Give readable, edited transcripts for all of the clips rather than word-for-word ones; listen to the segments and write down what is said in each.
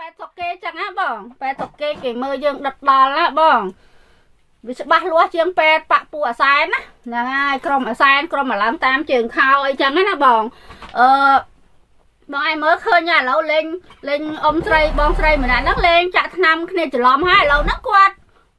បែតុកគេចឹងណាបងបែតុកគេគេមើលយើងដិតដល់ណាបងវាច្បាស់លាស់ជាងពេទ្យបាក់ពួកអាសែនណាហ្នឹងហើយក្រុមអាសែនក្រុមអាឡើងតាមជើងខោអីចឹងណាបងបងឯងមើលឃើញឥឡូវលេងអ៊ំស្រីបងស្រីម្នាក់ហ្នឹងលេងចាក់ថ្នាំគ្នាច្រឡំហើយឥឡូវហ្នឹងគាត់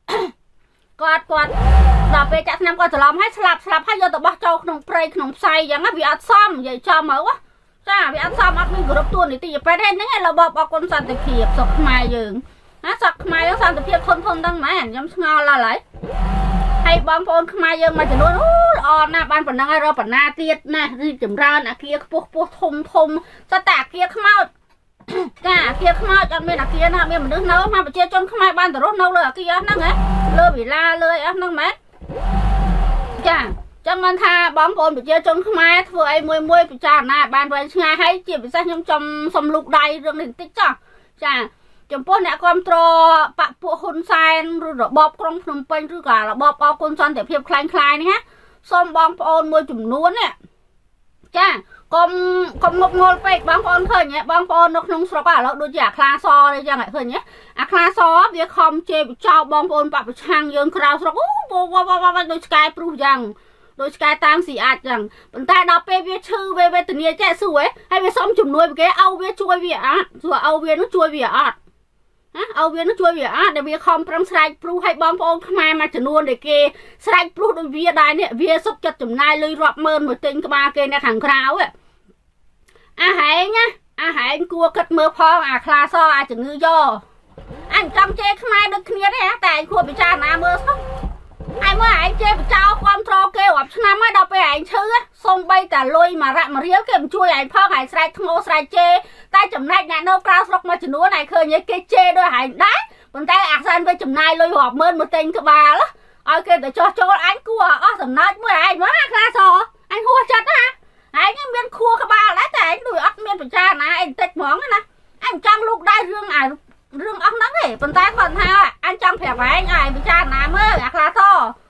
ដល់ពេលចាក់ថ្នាំគាត់ច្រឡំហើយស្លាប់ហើយយកទៅបោះចូលក្នុងព្រៃក្នុងផ្សៃចឹងវាអត់សមនិយាយចំមកចាវាអត់សមអត់មានគ្រប់ទួលនីតិពេទ្យហ្នឹងឯងរបបអគុណសន្តិភាពសុខខ្មែរយើងណាសុខខ្មែរយើងសន្តិភាពធនហ្នឹងមែនខ្ញុំឆ្ងល់ដល់ហើយបងប្អូនខ្មែរយើងមួយចំនួនល្អណាស់បានប៉ុណ្ណឹងហើយរកបណ្ណាទៀតណារីកចម្រើនអាគារខ្ពស់ធំស្ទើរតែអាគារខ្មោចចាអាគារខ្មោចអត់មានអាគារណាមានមនុស្សនៅមកប្រជាជនខ្មែរបានទៅរស់នៅលើអាគារហ្នឹងហ៎លើវិឡាលើអីហ្នឹងមែនចាចឹងមិនថាបងប្អូនប្រជាជនខ្មែរធ្វើអីមួយពិចារណាបានវែងឆ្ងាយហើយជាពិសេសខ្ញុំចំសំលូកដៃរឿងនេះបន្តិចចោះចាចំពោះអ្នកគ្រប់គ្រងបពពួកហ៊ុនសែនឬរបបក្រុងភ្នំពេញឬក៏របបអគុណសន្តិភាពคล้ายៗនេះណាសូមបងប្អូនមួយចំនួននេះចាកុំងប់ងល់ពេកបងប្អូនឃើញទេបងប្អូននៅក្នុងស្រុកឥឡូវដូចជាអាខ្លាសអីចឹងឃើញទេអាខ្លាសវាខំជេរបចោបងប្អូនបពប្រឆាំងយើងក្រៅស្រុកដូចឆ្កែព្រុសយ៉ាងដូចឆ្កែតាមស៊ីអាចចឹងប៉ុន្តែដល់ពេលវាឈឺវាវេទនាចេះសួរហើយវាសុំជំនួយពីគេឲ្យវាជួយវាអត់សួរឲ្យវានឹងជួយវាអត់ណាឲ្យវានឹងជួយវាអត់ដែលវាខំប្រឹងស្រែកព្រុសឲ្យបងប្អូនខ្មែរមួយចំនួនដែលគេស្រែកព្រុសដូចវាដែរនេះវាសុខចិត្តចំណាយលុយរាប់ម៉ឺនមួយទិញក្បាលគេនៅខាងក្រៅអាហែងណាអាហែងគួរគិតមើលផងអាខ្លាសអាជំងឺយោអញចង់ជេរខ្មែរដូចគ្នាទេតែឯងគួរពិចារណាមើលសោះឯងមើលឯងជេរបចោគ្រប់ត្រគេរាប់ឆ្នាំហើយដល់ពេលឯងឈឺសូម្បីតែលុយមួយរ៉ាក់មួយរៀលគេមិនជួយឯងផងឯងស្រែកធ្ងោស្រែកជេរតែចំណែកអ្នកនៅក្រៅស្រុកមួយចំនួនឯងឃើញគេជេរដោយឯងដែរប៉ុន្តែអាសែនវាចំណាយលុយរាប់ម៉ឺនមកទិញក្បាលឲ្យគេទៅចោះចូលអញគួរអស់សំណើចមួយឯងមកអាខ្លាសអញហួសចិត្តណាឯងមានខួរក្បាលដែរតែឯងដូចអត់មានពិចារណាឯងតិចហ្មងណាអញចង់លូកដែររឿងអស់ហ្នឹងទេប៉ុន្តែគាត់ថាអញចង់ប្រាប់ឯងឲ្យពិចារណាមើលអាខ្លាស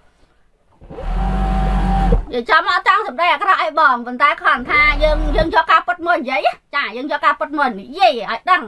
និយាយចាំអត់ចង់សម្ដីអាក្រក់អីបងប៉ុន្តែគាត់ថាយើងយកការពិតមកនិយាយចាយើងយកការពិតមកនិយាយឲ្យដឹង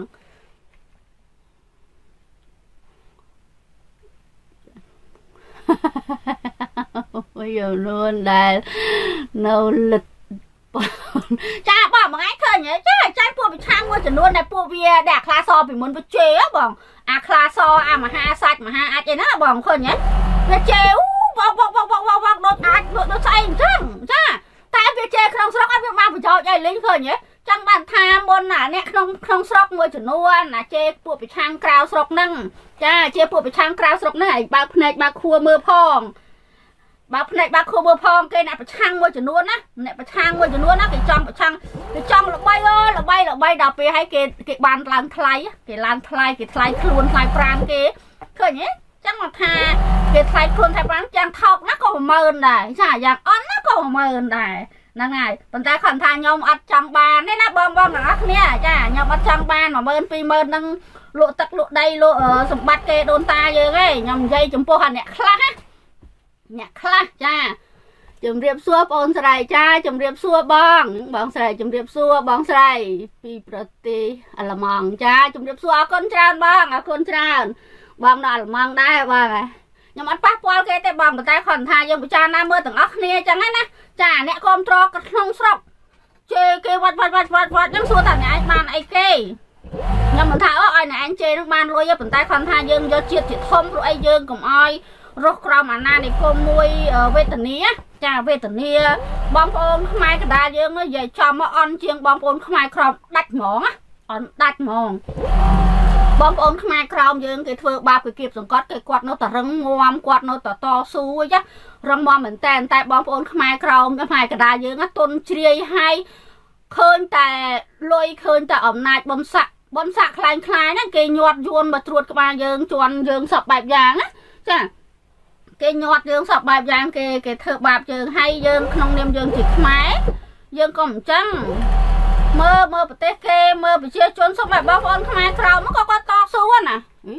អូយនួនដែលនៅលិតចាបងមួយថ្ងៃឃើញចាពួកប្រឆាំងមួយចំនួនដែលពួកវាដែលអាខ្លាសពីមុនវាជេបងអាខ្លាសអាមហាសាច់មហាអាចអីណាបងឃើញវាជេបោកដូចអាចដូចស្អីអញ្ចឹងចាតែវាជេក្នុងស្រុកអត់វាបានប្រយោជន៍អីលេងឃើញចឹងបានថាមុនណាអ្នកក្នុងស្រុកមួយចំនួនណាជេពួកប្រឆាំងក្រៅស្រុកហ្នឹងចាជាពួកប្រឆាំងក្រៅស្រុកហ្នឹងឯងបើកភ្នែកបើកខួរមើលផងបើភ្នែកបើកខួរមើលផងគេអ្នកប្រឆាំងមួយចំនួនណាអ្នកប្រឆាំងមួយចំនួនណាគេចង់ប្រឆាំងគេចង់ល្បីដល់ពេលឲ្យគេបានឡើងថ្លៃគេឡើងថ្លៃគេថ្លៃខ្លួនថ្លៃប្រាណគេឃើញទេចឹងមកថាគេថ្លៃខ្លួនថ្លៃប្រាណយ៉ាងថោកណាក៏10000ដែរចាយ៉ាងអន់ណាក៏10000ដែរហ្នឹងហើយប៉ុន្តែគាត់ថាខ្ញុំអត់ចង់បានទេណាបងទាំងអស់គ្នាចាខ្ញុំអត់ចង់បាន10000 20000ហ្នឹងលក់ទឹកលក់ដីលក់សម្បត្តិគេដូនតាយើងឯងខ្ញុំនិយាយចំពោះអ្នកខ្លះចាជំរាបសួរបងស្រីចាជំរាបសួរបងស្រីជំរាបសួរបងស្រីពីប្រទេសអាល្លឺម៉ង់ចាជំរាបសួរអរគុណច្រើនបងអរគុណច្រើនបងនៅអាល្លឺម៉ង់ដែរបងខ្ញុំអត់ប៉ះពាល់គេទេបងប៉ុន្តែគាត់ថាយើងពិចារណាមើលទាំងអស់គ្នាចឹងណាចាអ្នកគ្រប់គ្រងក្នុងស្រុកជេរគេវត្តខ្ញុំសួរថាអ្នកឯងបានអីគេខ្ញុំមិនថាឲ្យអ្នកឯងជេរនឹងបានលុយទេប៉ុន្តែគាត់ថាយើងយកជាតិជាធំព្រោះអីយើងកុំឲ្យរស់ក្រោមអាណានិគមមួយវេទនាចាវេទនាបងប្អូនខ្មែរកណ្ដាលយើងនិយាយចំមកអន់ជាងបងប្អូនខ្មែរក្រោមដាច់ហ្មងអន់ដាច់ហ្មងបងប្អូនខ្មែរក្រោមយើងគេធ្វើបាបគេគៀបសង្កត់គេគាត់នៅតែរឹងមាំគាត់នៅតែតស៊ូចារឹងមាំមែនតែបងប្អូនខ្មែរក្រោមខ្មែរកណ្ដាលយើងទុនជ្រាយហើយឃើញតែលុយឃើញតែអំណាចបំសាក់ខ្លាំងណាគេញាត់យួនមកត្រួតក្បាលយើងជន់យើងសពបែបយ៉ាងណាចាគេញាត់យើងសពបែបយ៉ាងគេធ្វើបាបយើងហើយយើងក្នុងនាមយើងជាខ្មែរយើងក៏មិនចឹងមើលប្រទេសគេមើលប្រជាជនសុំឲ្យបងប្អូនខ្មែរក្រោមក៏គាត់តស៊ូណា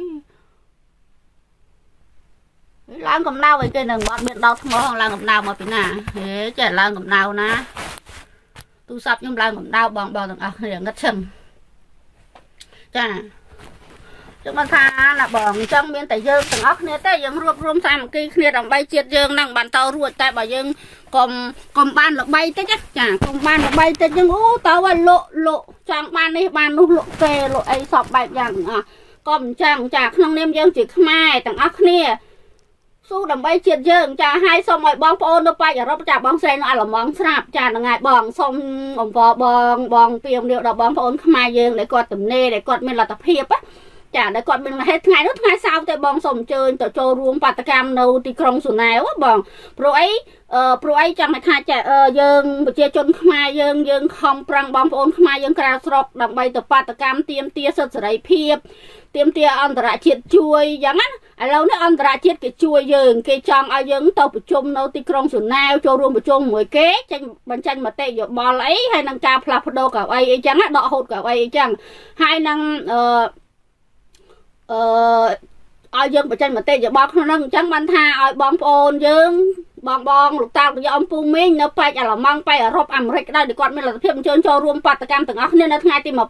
ឡើងកំដៅអីគេនឹងអត់មានដល់ថ្មឡើងកំដៅមកពីណាហេចេះឡើងកំដៅណាទូរស័ព្ទខ្ញុំឡើងកំដៅបងទាំងអស់គ្នាងឹតឈឹងចាចឹងបានថាណាបងអញ្ចឹងមានតែយើងទាំងអស់គ្នាទេយើងរួបរวมសាមគ្គីគ្នាដើម្បីជាតិយើងនឹងបានទៅរួចតែបើយើងកុំបានល្បីតិចចាកុំបានល្បីតិចយើងអូទៅឲ្យលក់ចង់បាននេះបាននោះលក់គេលក់អីសពបែបយ៉ាងទាំងអស់ក៏អញ្ចឹងចាក្នុងនាមយើងជាខ្មែរទាំងអស់គ្នាស៊ូដើម្បីជាតិយើងចាឲ្យសូមឲ្យបងប្អូននៅប៉ែកអឺរ៉ុបចាបងស្រីនៅអាល្លឺម៉ង់ស្រាប់ចាហ្នឹងហើយបងសូមអំពបងពីមលាដល់បងប្អូនខ្មែរយើងដែលគាត់ទំនេរដែលគាត់មានលទ្ធភាពចាដែលគាត់មានហេតុថ្ងៃនោះថ្ងៃសៅរ៍ទេបងសូមអញ្ជើញទៅចូលរួមបាតកម្មនៅទីក្រុងស៊ូណែវបងព្រោះអីចាំថាចាយើងប្រជាជនខ្មែរយើងខំប្រឹងបងប្អូនខ្មែរយើងក្រៅស្រុកដើម្បីទៅបាតកម្មទាមទារសិទ្ធិសេរីភាពទាមទារអន្តរជាតិជួយយ៉ាងណាឥឡូវនេះអន្តរជាតិគេជួយយើងគេចង់ឲ្យយើងទៅប្រជុំនៅទីក្រុងស៊ូណែវចូលរួមប្រជុំមួយគេចេញបញ្ចេញមតិយោបល់អីហើយនឹងការផ្លាស់ប្ដូរកៅអីអីចឹងដកហូតកៅអីអីចឹងហើយនឹងឲ្យយើងបញ្ចេញមតិយោបល់ក្នុងហ្នឹងអញ្ចឹងបានថាឲ្យបងប្អូនយើងបងលោកតាលោកយាយអំពូមីងនៅប៉ែកអាល្លឺម៉ង់ប៉ែកអឺរ៉ុបអាមេរិកដែរគាត់មានលទ្ធភាពអញ្ជើញចូលរួមបាតកម្មទាំងអស់គ្នានៅថ្ងៃទី23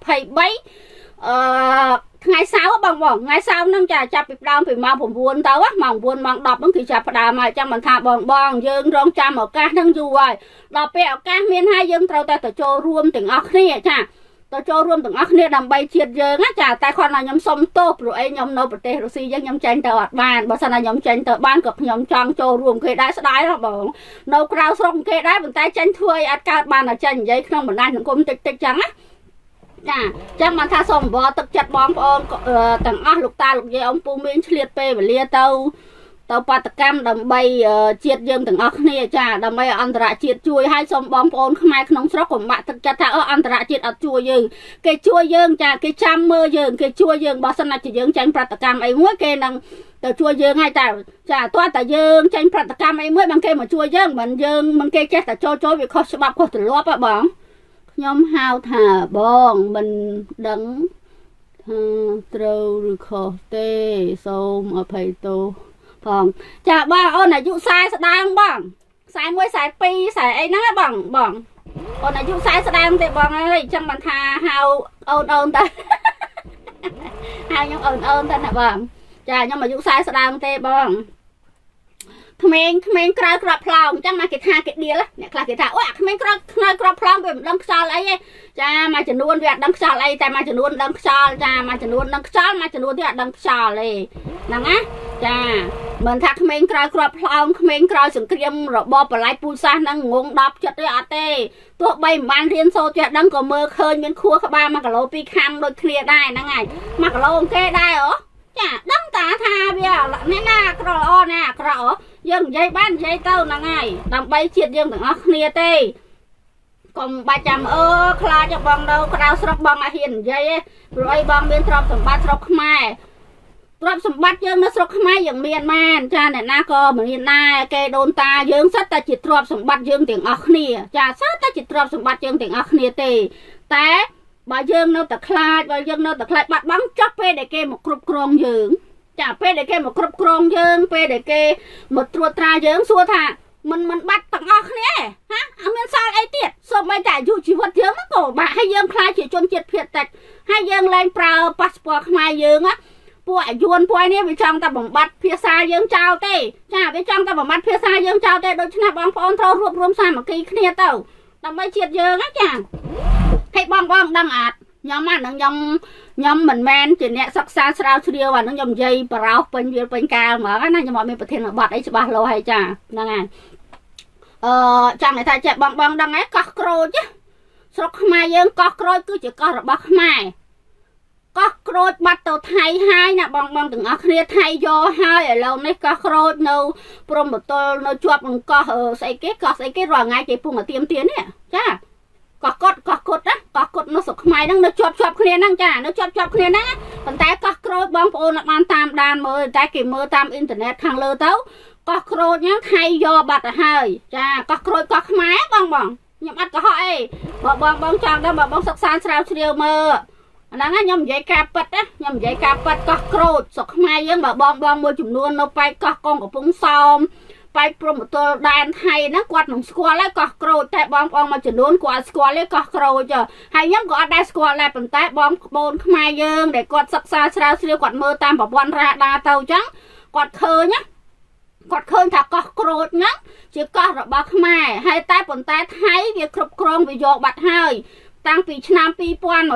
ថ្ងៃសៅរ៍បងថ្ងៃសៅរ៍ហ្នឹងចាចាប់ពីដើមពីម៉ោង 9 ទៅម៉ោង 9 ម៉ោង 10ហ្នឹងគឺចាប់ផ្ដើមហើយចាំមិនថាបងយើងរងចាំឱកាសហ្នឹងយូរហើយដល់ពេលឱកាសមានហើយយើងត្រូវតែទៅចូលរួមទាំងអស់គ្នាចាទៅចូលរួមទាំងអស់គ្នាដើម្បីជាតិយើងចាតែគាត់ថាខ្ញុំសុំទោសព្រោះអីខ្ញុំនៅប្រទេសរុស្ស៊ីខ្ញុំចេញទៅអត់បានបើសិនណាខ្ញុំចេញទៅបានក៏ខ្ញុំចង់ចូលរួមគេដែរស្ដាយណាបងនៅក្រៅស្រុកគេដែរប៉ុន្តែចេញធ្វើឲ្យអត់កើតបានតែចេញនិយាយក្នុងបណ្ដាញសង្គមតិចចឹងណាចាចឹងបានថាសូមអង្វរទឹកចិត្តបងប្អូនទាំងអស់លោកតាលោកយាយអំពូមីងឆ្លៀតពេលវេលាទៅបាតកម្មដើម្បីជាតិយើងទាំងអស់គ្នាចាដើម្បីអន្តរជាតិជួយឲ្យសូមបងប្អូនខ្មែរក្នុងស្រុកកុំបាក់ទឹកចិត្តថាអន្តរជាតិអត់ជួយយើងគេជួយយើងចាគេចាំមើលយើងគេជួយយើងបើសិនណាជាយើងចាញ់ប្រតិកម្មអីមួយគេនឹងទៅជួយយើងហើយតែចាតើតែយើងចាញ់ប្រតិកម្មអីមួយបងគេមកជួយយើងមិនគេចេះតែចូលវាខុសច្បាប់ខុសទម្លាប់ហ៎បងខ្ញុំហៅថាបងមិនដឹងថាត្រូវឬខុសទេសូមអភ័យទោសផងចាបងអូនអាយុ40ស្ដាងបង41 42 40អីហ្នឹងបងអូនអាយុ40ស្ដាងទេបងអើយចឹងមិនថាហៅអូនទៅហៅខ្ញុំអូនទៅណាបងចាខ្ញុំអាយុ40ស្ដាងទេបងក្មេងក្រៅក្របផ្លោងអញ្ចឹងមកគេថាគេដៀលអ្នកខ្លះគេថាអូអាក្មេងក្រៅក្របផ្លោងវាមិនដឹងខ្យល់អីទេចាមួយចំនួនវាអត់ដឹងខ្យល់អីតែមួយចំនួនដឹងខ្យល់ចាមួយចំនួនដឹងខ្យល់មួយចំនួនទៀតអត់ដឹងខ្យល់ទេហ្នឹងណាចាមិនថាក្មេងក្រៅក្របផ្លោងក្មេងក្រៅសង្គ្រាមរបបបល្ល័យពូជសាសន៍ហ្នឹងងង10ចិត្តទេអត់ទេទោះបីមិនបានរៀនសូត្រចេះដឹងក៏មើលឃើញមានខួរក្បាល1គីឡូ2ខាំដូចគ្នាដែរហ្នឹងហើយ1គីឡូគេដែរអូចាដឹងតាថាវានេះណាក្រល្អណាក្រល្អយើងនិយាយបាននិយាយទៅហ្នឹងហើយដើម្បីជាតិយើងទាំងអស់គ្នាទេកុំបាច់ចាំខ្លាចបងនៅក្រៅស្រុកបងអត់ហ៊ាននិយាយទេព្រោះអីបងមានទ្រព្យសម្បត្តិស្រុកខ្មែរទ្រព្យសម្បត្តិយើងនៅស្រុកខ្មែរយើងមានបានចាអ្នកណាក៏មានដែរគេដូនតាយើងសិតតែជាទ្រព្យសម្បត្តិយើងទាំងអស់គ្នាចាសិតតែជាទ្រព្យសម្បត្តិយើងទាំងអស់គ្នាទេតែបើយើងនៅតែខ្លាចបាត់បង់ចុះពេលដែលគេមកគ្រប់គ្រងយើងចាពេលដែលគេមកគ្រប់គ្រងយើងពេលដែលគេមកត្រួតត្រាយើងសួរថាមិនបាត់ទាំងអស់គ្នាហាអត់មានសល់អីទៀតសូម្បីតែអាយុជីវិតយើងក៏បាក់ហើយយើងខ្លាចជាជនជាតិភាគតិចហើយយើងលែងប្រើប៉ាសពតខ្មែរយើងណាពួកអាយុនពួកនេះវាចង់តែបំបត្តិភាសាយើងចោលទេចាវាចង់តែបំបត្តិភាសាយើងចោលទេដូច្នេះបងប្អូនត្រូវរួបរวมសាមគ្គីគ្នាទៅដើម្បីជាតិយើងណាចាហើយបងដឹងអត់ខ្ញុំអាហ្នឹងខ្ញុំមិនមែនជាអ្នកសិក្សាស្រាវជ្រាវអាហ្នឹងខ្ញុំនិយាយបរោសពេញវាពេញកាលហ្មងណាខ្ញុំអត់មានប្រធានបទអីច្បាស់លាស់ហើយចាហ្នឹងហើយចាំតែថាចេះបងដឹងហ៎កោះក្រូចស្រុកខ្មែរយើងកោះក្រូចគឺជាកោះរបស់ខ្មែរកោះក្រូចបាត់ទៅថៃហើយណាបងទាំងអស់គ្នាថៃយកហើយឥឡូវនេះកោះក្រូចនៅព្រំបទល់នៅជាប់នឹងកោះស្អីគេរាល់ថ្ងៃគេពុំមកទៀមនេះចាកោះកុដណាកោះកុដនៅស្រុកខ្មែរហ្នឹងនៅជាប់គ្នាហ្នឹងចានៅជាប់គ្នាហ្នឹងប៉ុន្តែកោះក្រូចបងប្អូនអត់បានតាមដានមើលតែគេមើលតាមអ៊ីនធឺណិតខាងលើទៅកោះក្រូចហ្នឹងថៃយកបាត់ទៅហើយចាកោះក្រូចកោះខ្មែរបងខ្ញុំអត់កុហកអីបើបងចង់ដល់បើបងសិក្សាស្រាវជ្រាវមើលអាហ្នឹងខ្ញុំនិយាយការពិតណាខ្ញុំនិយាយការពិតកោះក្រូចស្រុកខ្មែរយើងបើបងមួយចំនួននៅប៉ែកកោះកងកំពង់សោមបាយព្រមទល់ដែនថៃណាគាត់នឹងស្គាល់ហើយកោះក្រូចតែបងប្អូនមួយចំនួនគាត់ស្គាល់ទេកោះក្រូចហើយខ្ញុំក៏អត់ដែរស្គាល់ដែរប៉ុន្តែបងប្អូនខ្មែរយើងដែលគាត់សិក្សាស្រាវជ្រាវគាត់មើលតាមប្រព័ន្ធរ៉ាដាទៅអញ្ចឹងគាត់ឃើញណាគាត់ឃើញថាកោះក្រូចហ្នឹងជាកោះរបស់ខ្មែរហើយតែប៉ុន្តែថៃវាគ្រប់គ្រងវាយកបាត់ហើយតាំងពីឆ្នាំ2022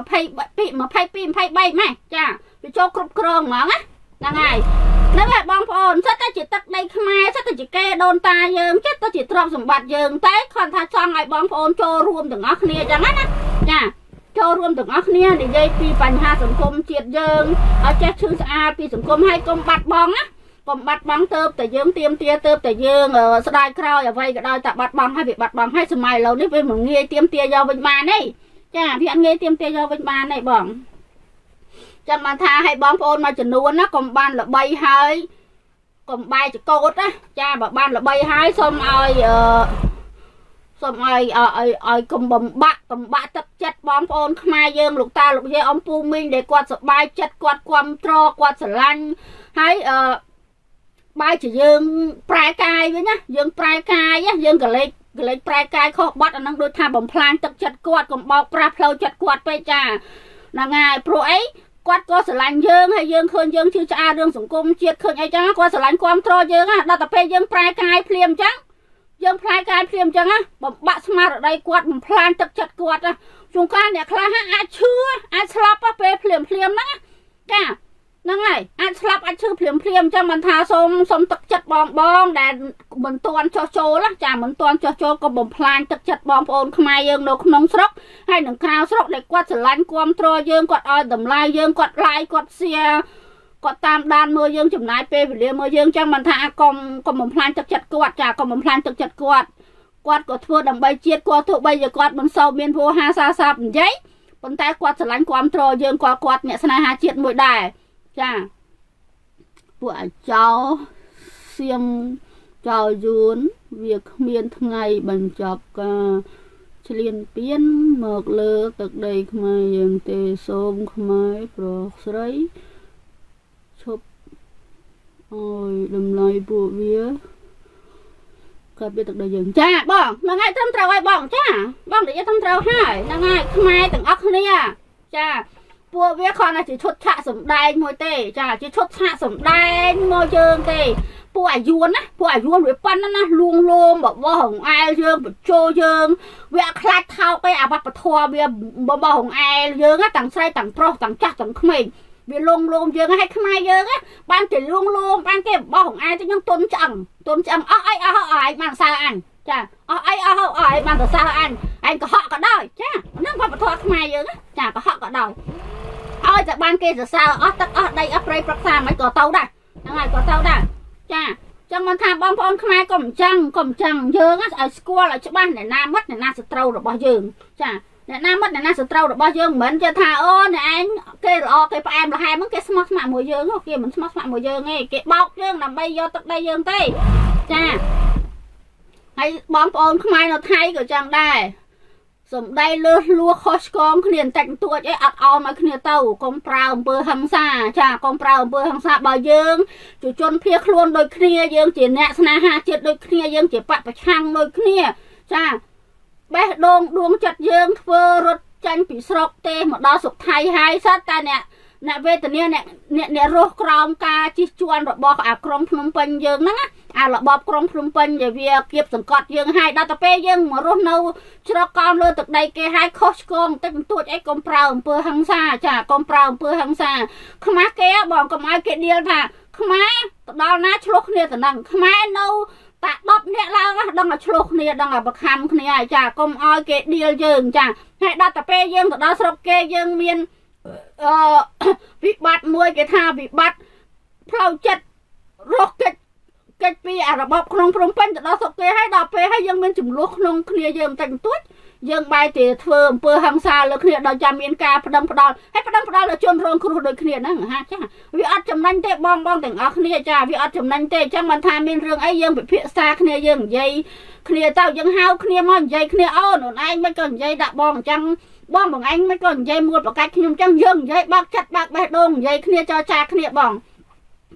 23ម៉េចចាវាចូលគ្រប់គ្រងហ្មងណាហ្នឹងហើយហ្នឹងហើយបងប្អូនសិតតែជាទឹកដីខ្មែរសិតតែជាកេដូនតាយើងចិត្តទៅជាទ្រព្យសម្បត្តិយើងតែគាត់ថាចង់ឲ្យបងប្អូនចូលរួមទាំងអស់គ្នាអញ្ចឹងណាចាចូលរួមទាំងអស់គ្នានិយាយពីបញ្ហាសង្គមជាតិយើងឲ្យចេះឈឺស្អាតពីសង្គមឲ្យកុំបាត់បង់ណាកុំបាត់បង់ទៅតែយើងទៀមទាទៅតែយើងស្ដាយក្រោយអ្វីក៏ដោយតែបាត់បង់ហើយវាបាត់បង់ហើយសម័យឥឡូវនេះវាមិនងាយទៀមទាយកវិញបានទេចាវាអត់ងាយទៀមទាយកវិញបានទេបងចាំបានថាឲ្យបងប្អូនមួយចំនួនណាកុំបានល្បីហើយកុំបែកចកោតណាចាបើបានល្បីហើយសូមឲ្យកុំបំបាក់ទឹកចិត្តបងប្អូនខ្មែរយើងលោកតាលោកយាយអំពូមីងដែលគាត់សប្បាយចិត្តគាត់គាំទ្រគាត់ស្រឡាញ់ហើយបែរជាយើងប្រែកាយវិញណាយើងប្រែកាយយើងកលេចប្រែកាយខុសបាត់អានឹងដូចថាបំផ្លាញទឹកចិត្តគាត់កុំបោកប្រាស់ផ្លូវចិត្តគាត់ពេកចាហ្នឹងហើយព្រោះអីគាត់ក៏ស្រឡាញ់យើងហើយយើងឃើញយើងជឿឆ្អាតរឿងសង្គមជាតិឃើញអីចឹងគាត់ស្រឡាញ់គាំទ្រយើងណាដល់តែពេលយើងប្រែកាយភ្លាមចឹងយើងផ្លាយកាយភ្លាមចឹងណាបំបាក់ស្មារតីគាត់បំផ្លាញទឹកចិត្តគាត់ណាជួនកាលអ្នកខ្លះអាចឈឺអាចស្លាប់ពេលភ្លាមហ្នឹងចាហ្នឹងហើយអាចស្លាប់អាចឈឺភ្លាមអញ្ចឹងមិនថាសូមទឹកចិត្តបងដែលមិនទាន់ចោះចូលចាមិនទាន់ចោះចូលក៏បំផ្លាញទឹកចិត្តបងប្អូនខ្មែរយើងនៅក្នុងស្រុកហើយនឹងក្រៅស្រុកដែលគាត់ស្រឡាញ់គាំទ្រយើងគាត់ឲ្យតម្លៃយើងគាត់ like គាត់ share គាត់តាមដានមើលយើងចំណាយពេលវេលាមើលយើងចឹងមិនថាកុំបំផ្លាញទឹកចិត្តគាត់ចាកុំបំផ្លាញទឹកចិត្តគាត់ក៏ធ្វើដើម្បីជាតិគាត់ទោះបីជាគាត់មិនសូវមានវោហាសាស័ព្ទនិយាយប៉ុន្តែគាត់ស្រឡាញ់គាំទ្រយើងគាត់អ្នកស្នេហាជាតិមួយដែរចាពួកអាចោសៀមចោយួនវាគ្មានថ្ងៃបញ្ចប់ការឆ្លៀនពៀនមកលើទឹកដីខ្មែរយើងទេសូមខ្មែរប្រុសស្រីឈប់អើយតម្លៃពួកវាកើតពីទឹកដីយើងចាបងហ្នឹងហើយត្រឹមត្រូវហើយបងចាបងនិយាយត្រឹមត្រូវហើយហ្នឹងហើយខ្មែរទាំងអស់គ្នាចាពួកវាគ្រាន់តែជាឈុតឆាកសម្ដែងមួយទេចាជាឈុតឆាកសម្ដែងមកយើងទេពួកអាយួនណាពួកអាយួនវាប៉ុណ្ណាលួងលោមបបោះហងអែលយើងបញ្ចូលយើងវាខ្លាចថោកឯអាវប្បធម៌វាបបោះហងអែលយើងទាំងស្រីទាំងប្រុសទាំងចាស់ទាំងក្មេងវាលងលោមយើងឲ្យខ្មែរយើងបានគេលងលោមបានគេបោះហងអែលទៅយើងទុនឆ្អឹងអស់អីអស់ហើយបានសើអញចាអស់អីអស់ហើយបានទៅសើអញឯងកុហកក៏ដោយចាហ្នឹងវប្បធម៌ខ្មែរយើងចាកុហកក៏ដោយឲ្យតែបានគេសរសើរអស់ទឹកអស់ដីអស់ព្រៃប្រឹក្សាមិនក៏ទៅដែរហ្នឹងហើយក៏ទៅដែរចាចឹងមិនថាបងប្អូនខ្មែរក៏មិនចឹងយើងឲ្យស្គាល់ឲ្យច្បាស់អ្នកណាមិត្តអ្នកណាសត្រូវរបស់យើងចាអ្នកណាមិត្តអ្នកណាសត្រូវរបស់យើងមិនចេះថាអូអ្នកឯងគេល្អគេផ្អែមល្ហែមហ្នឹងគេស្មោះស្ម័គ្រមួយយើងគេមិនស្មោះស្ម័គ្រមួយយើងទេគេបោកយើងដើម្បីយកទឹកដីយើងទេចាហើយបងប្អូនខ្មែរនៅថៃក៏ចឹងដែរសំដីលើសលួខុសឆ្គងគ្នាបន្តិចបន្តួចអីអត់អោនមកគ្នាទៅកុំប្រើអំពើហិង្សាចាកុំប្រើអំពើហិង្សាបើយើងជួជនភៀសខ្លួនដូចគ្នាយើងជាអ្នកស្នេហាជាតិដូចគ្នាយើងជាបពប្រឆាំងដូចគ្នាចាបេះដូងដួងចិត្តយើងធ្វើរត់ចាញ់ពីស្រុកទេមកដល់ស្រុកថៃហើយសត្វតែអ្នកវេទនាអ្នករស់ក្រោមការជិះជាន់របស់អាក្រុងភ្នំពេញយើងហ្នឹងអារបបក្រុងភ្នំពេញដែលវាគៀបសង្កត់យើងហើយដល់ទៅពេលយើងមករស់នៅជ្រកកោនលើទឹកដីគេហើយខុសឆ្គងបន្តិចបន្តួចអីកុំប្រើអំពើហិង្សាចាកុំប្រើអំពើហិង្សាខ្មាស់គេបងកុំឲ្យគេដៀលថាខ្មែរទៅដល់ណាឆ្លោះគ្នាទៅនឹងខ្មែរនៅតា10នាក់ឡើងដឹងតែឆ្លោះគ្នាដឹងតែបខំគ្នាហើយចាកុំឲ្យគេដៀលយើងចាហើយដល់ទៅពេលយើងទៅដល់ស្រុកគេយើងមានវិបត្តិមួយគេថាវិបត្តិផ្លូវចិត្តរស់កិច្ចពីអារបបក្នុងព្រំពេញទៅដល់ស្រុកគេហើយដល់ពេលហើយយើងមានចំនួនក្នុងគ្នាយើងបន្តិចបន្តួចយើងបែរទៅធ្វើអំពើហិង្សាលើគ្នាដល់ចាំមានការផ្ដឹងផ្ដាល់ហើយផ្ដឹងផ្ដាល់ដល់ជនរងគ្រោះដូចគ្នាហ្នឹងហាចាវាអត់ចំណេញទេបងទាំងអស់គ្នាចាវាអត់ចំណេញទេអញ្ចឹងមិនថាមានរឿងអីយើងពិភាក្សាគ្នាយើងនិយាយគ្នាទៅយើងហៅគ្នាមកនិយាយគ្នាអូនឯងមិនក៏និយាយដាក់បងអញ្ចឹងបងឯងមិនក៏និយាយមួយប្រកាច់ខ្ញុំអញ្ចឹងយើងនិយាយបើកចិត្តបើកបេះដូងនិយាយគ្នាចរចាគ្នាបង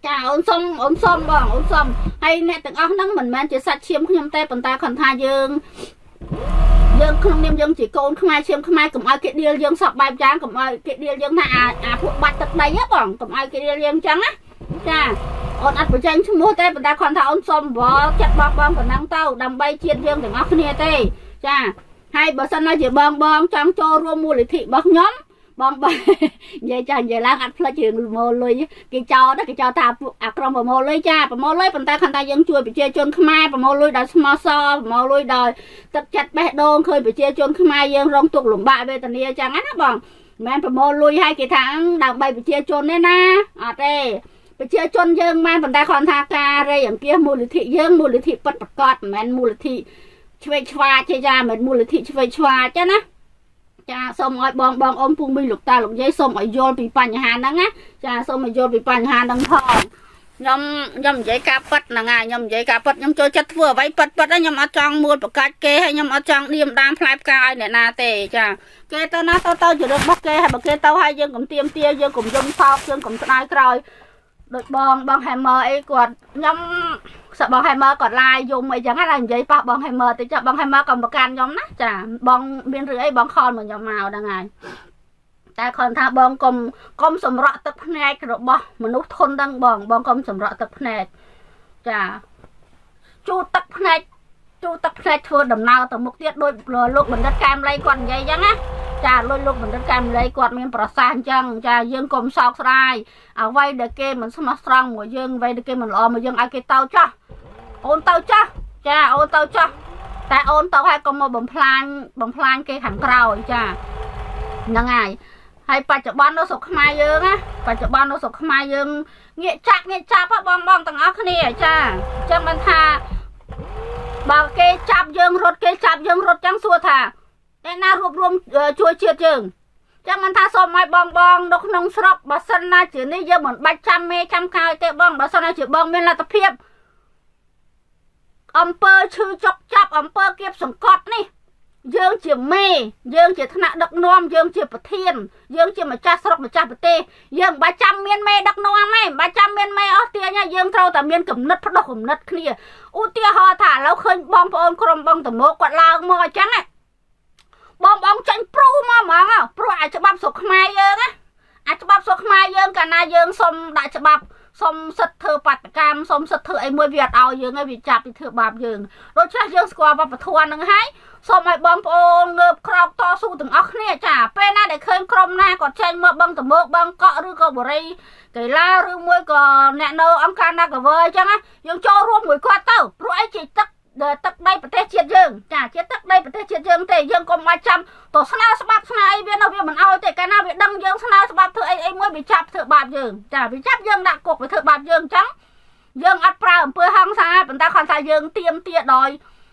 ចាអូនសុំបងអូនសុំហើយអ្នកទាំងអស់ហ្នឹងមិនមែនជាសាច់ឈាមខ្ញុំទេប៉ុន្តែខនថាយើងក្នុងនាមយើងជាកូនខ្មែរឈាមខ្មែរកុំឲ្យគេដៀលយើងសពបែបយ៉ាងកុំឲ្យគេដៀលយើងថាអាពួកបាច់ទឹកដីហ៎បងកុំឲ្យគេដៀលយើងអញ្ចឹងណាចាអូនអត់បញ្ចេញឈ្មោះទេប៉ុន្តែខនថាអូនសុំវល់ចិត្តបងប៉ុណ្ណឹងទៅដើម្បីជាតិយើងទាំងអស់គ្នាទេចាហើយបើសិនណាជាបងចង់ចូលរួមមូលនិធិរបស់ខ្ញុំបងនិយាយចាស់និយាយឡើងអត់ផ្លិចរឿងប្រមូលលុយគេចោលគេចោលថាអាក្រុមប្រមូលលុយចាប្រមូលលុយប៉ុន្តែខនថាយើងជួយប្រជាជនខ្មែរប្រមូលលុយដោយស្មោះសរប្រមូលលុយដោយទឹកចិត្តបេះដូងឃើញប្រជាជនខ្មែរយើងរងទុក្ខលំបាកវេទនាចឹងណាបងមិនមែនប្រមូលលុយឲ្យគេថាដើម្បីប្រជាជនទេណាអត់ទេប្រជាជនយើងមិនប៉ុន្តែគ្រាន់ថាការរៃអង្គាសមូលនិធិយើងមូលនិធិពិតប្រាកដមិនមែនមូលនិធិឆ្វេងឆ្វាចទេចាមិនមែនមូលនិធិឆ្វេងឆ្វាចទេណាចាសូមឲ្យបងអ៊ំពូមីលោកតាលោកយាយសូមឲ្យយល់ពីបញ្ហាហ្នឹងណាចាសូមឲ្យយល់ពីបញ្ហាហ្នឹងផងខ្ញុំនិយាយការប៉ັດហ្នឹងហើយខ្ញុំនិយាយការប៉ັດខ្ញុំចូលចិត្តធ្វើអ្វីប៉ັດខ្ញុំអត់ចង់មួលប្រកាច់គេហើយខ្ញុំអត់ចង់ឌៀមដាមផ្លែផ្កាឲ្យអ្នកណាទេចាគេទៅណាទៅជារឿងរបស់គេហើយបើគេទៅហើយយើងកុំទៀមទាយើងកុំយំសោកយើងកុំស្ដាយក្រោយដូចបងហេមអីគាត់ខ្ញុំសបងហេមគាត់ឡាយយំអីចឹងណានិយាយប៉ះបងហេមទៅចាបងហេមក៏ប្រកាន់ខ្ញុំណាចាបងមានរឿងអីបងខលមកខ្ញុំមកហ្នឹងហើយតែគាត់ថាបងកុំសម្រក់ទឹកភ្នែករបស់មនុស្សធន់ហ្នឹងបងកុំសម្រក់ទឹកភ្នែកចាជូតទឹកភ្នែកធ្វើដំណើរទៅមុខទៀតដោយលោកបណ្ឌិតកែមលីគាត់និយាយចឹងណាចាលោកបណ្ឌិតកែមលីគាត់មានប្រសាសន៍អញ្ចឹងចាយើងកុំសោកស្ដាយអ្វីដែលគេមិនស្មោះត្រង់មួយយើងអ្វីដែលគេមិនល្អមួយយើងឲ្យគេទៅចាស់អូនទៅចាស់ចាអូនទៅចាស់តែអូនទៅហើយកុំមកបំផ្លាញគេខាងក្រោយចាហ្នឹងហើយបច្ចុប្បន្ននៅស្រុកខ្មែរយើងណាបច្ចុប្បន្ននៅស្រុកខ្មែរយើងងាកចាប់បងទាំងអស់គ្នាចាអញ្ចឹងបានថាបើគេចាប់យើងរត់ចឹងសួរថាតែណារួបរวมជួយជាតិយើងចឹងមិនថាសូមឲ្យបងនៅក្នុងស្រុកបើសិនណាជានេះយើងមិនបាច់ចាំមេចាំខោទេបងបើសិនណាជាបងមានលទ្ធភាពអំពើឈឺចុកចាប់អំពើគៀបសង្កត់នេះយើងជាមេយើងជាថ្នាក់ដឹកនាំយើងជាប្រធានយើងជាម្ចាស់ស្រុកម្ចាស់ប្រទេសយើងមិនបាច់ចាំមានមេដឹកនាំទេមិនបាច់ចាំមានមេអស់ទាញយើងត្រូវតែមានគំនិតផ្ដោះគំនិតគ្នាឧទាហរណ៍ថាឥឡូវឃើញបងប្អូនក្រុមបងតមោគាត់ឡើងមកអញ្ចឹងបងចាញ់ព្រូមកហ្មងព្រោះអាច្បាប់ស្រុកខ្មែរយើងណាអាច្បាប់ស្រុកខ្មែរយើងកាលណាយើងសុំដាក់ច្បាប់សុំសិទ្ធិធ្វើបាតកម្មសុំសិទ្ធិធ្វើអីមួយវាអត់ឲ្យយើងទេវាចាប់ពីធ្វើបាបយើងដូច្នេះយើងស្គាល់វប្បធម៌ហ្នឹងហើយសូមឲ្យបងប្អូនងើបក្រោកតស៊ូទាំងអស់គ្នាចាពេលណាដែលឃើញក្រុមណាគាត់ចេញមកបឹងតមោកបឹងកក់ឬក៏បរិយកីឡាឬមួយក៏អ្នកនៅអង្គការ Nagaver អញ្ចឹងណាយើងចូលរួមមួយគាត់ទៅព្រោះអីជាទឹកដីប្រទេសជាតិយើងចាជាទឹកដីប្រទេសជាតិយើងទេយើងកុំមកចាំទៅស្នើស្បាប់ស្នើអីវានៅវាមិនអោយទេកាលណាវាដឹងយើងស្នើស្បាប់ធ្វើអីមួយវាចាប់ធ្វើបាបយើងចាវាចាប់យើងដាក់គុកវាធ្វើបាបយើងអញ្ចឹងយើងអត់ប្រើអំពើហិង្សាប៉ុន្តែគាត់ថាយើងទៀមទាដោយ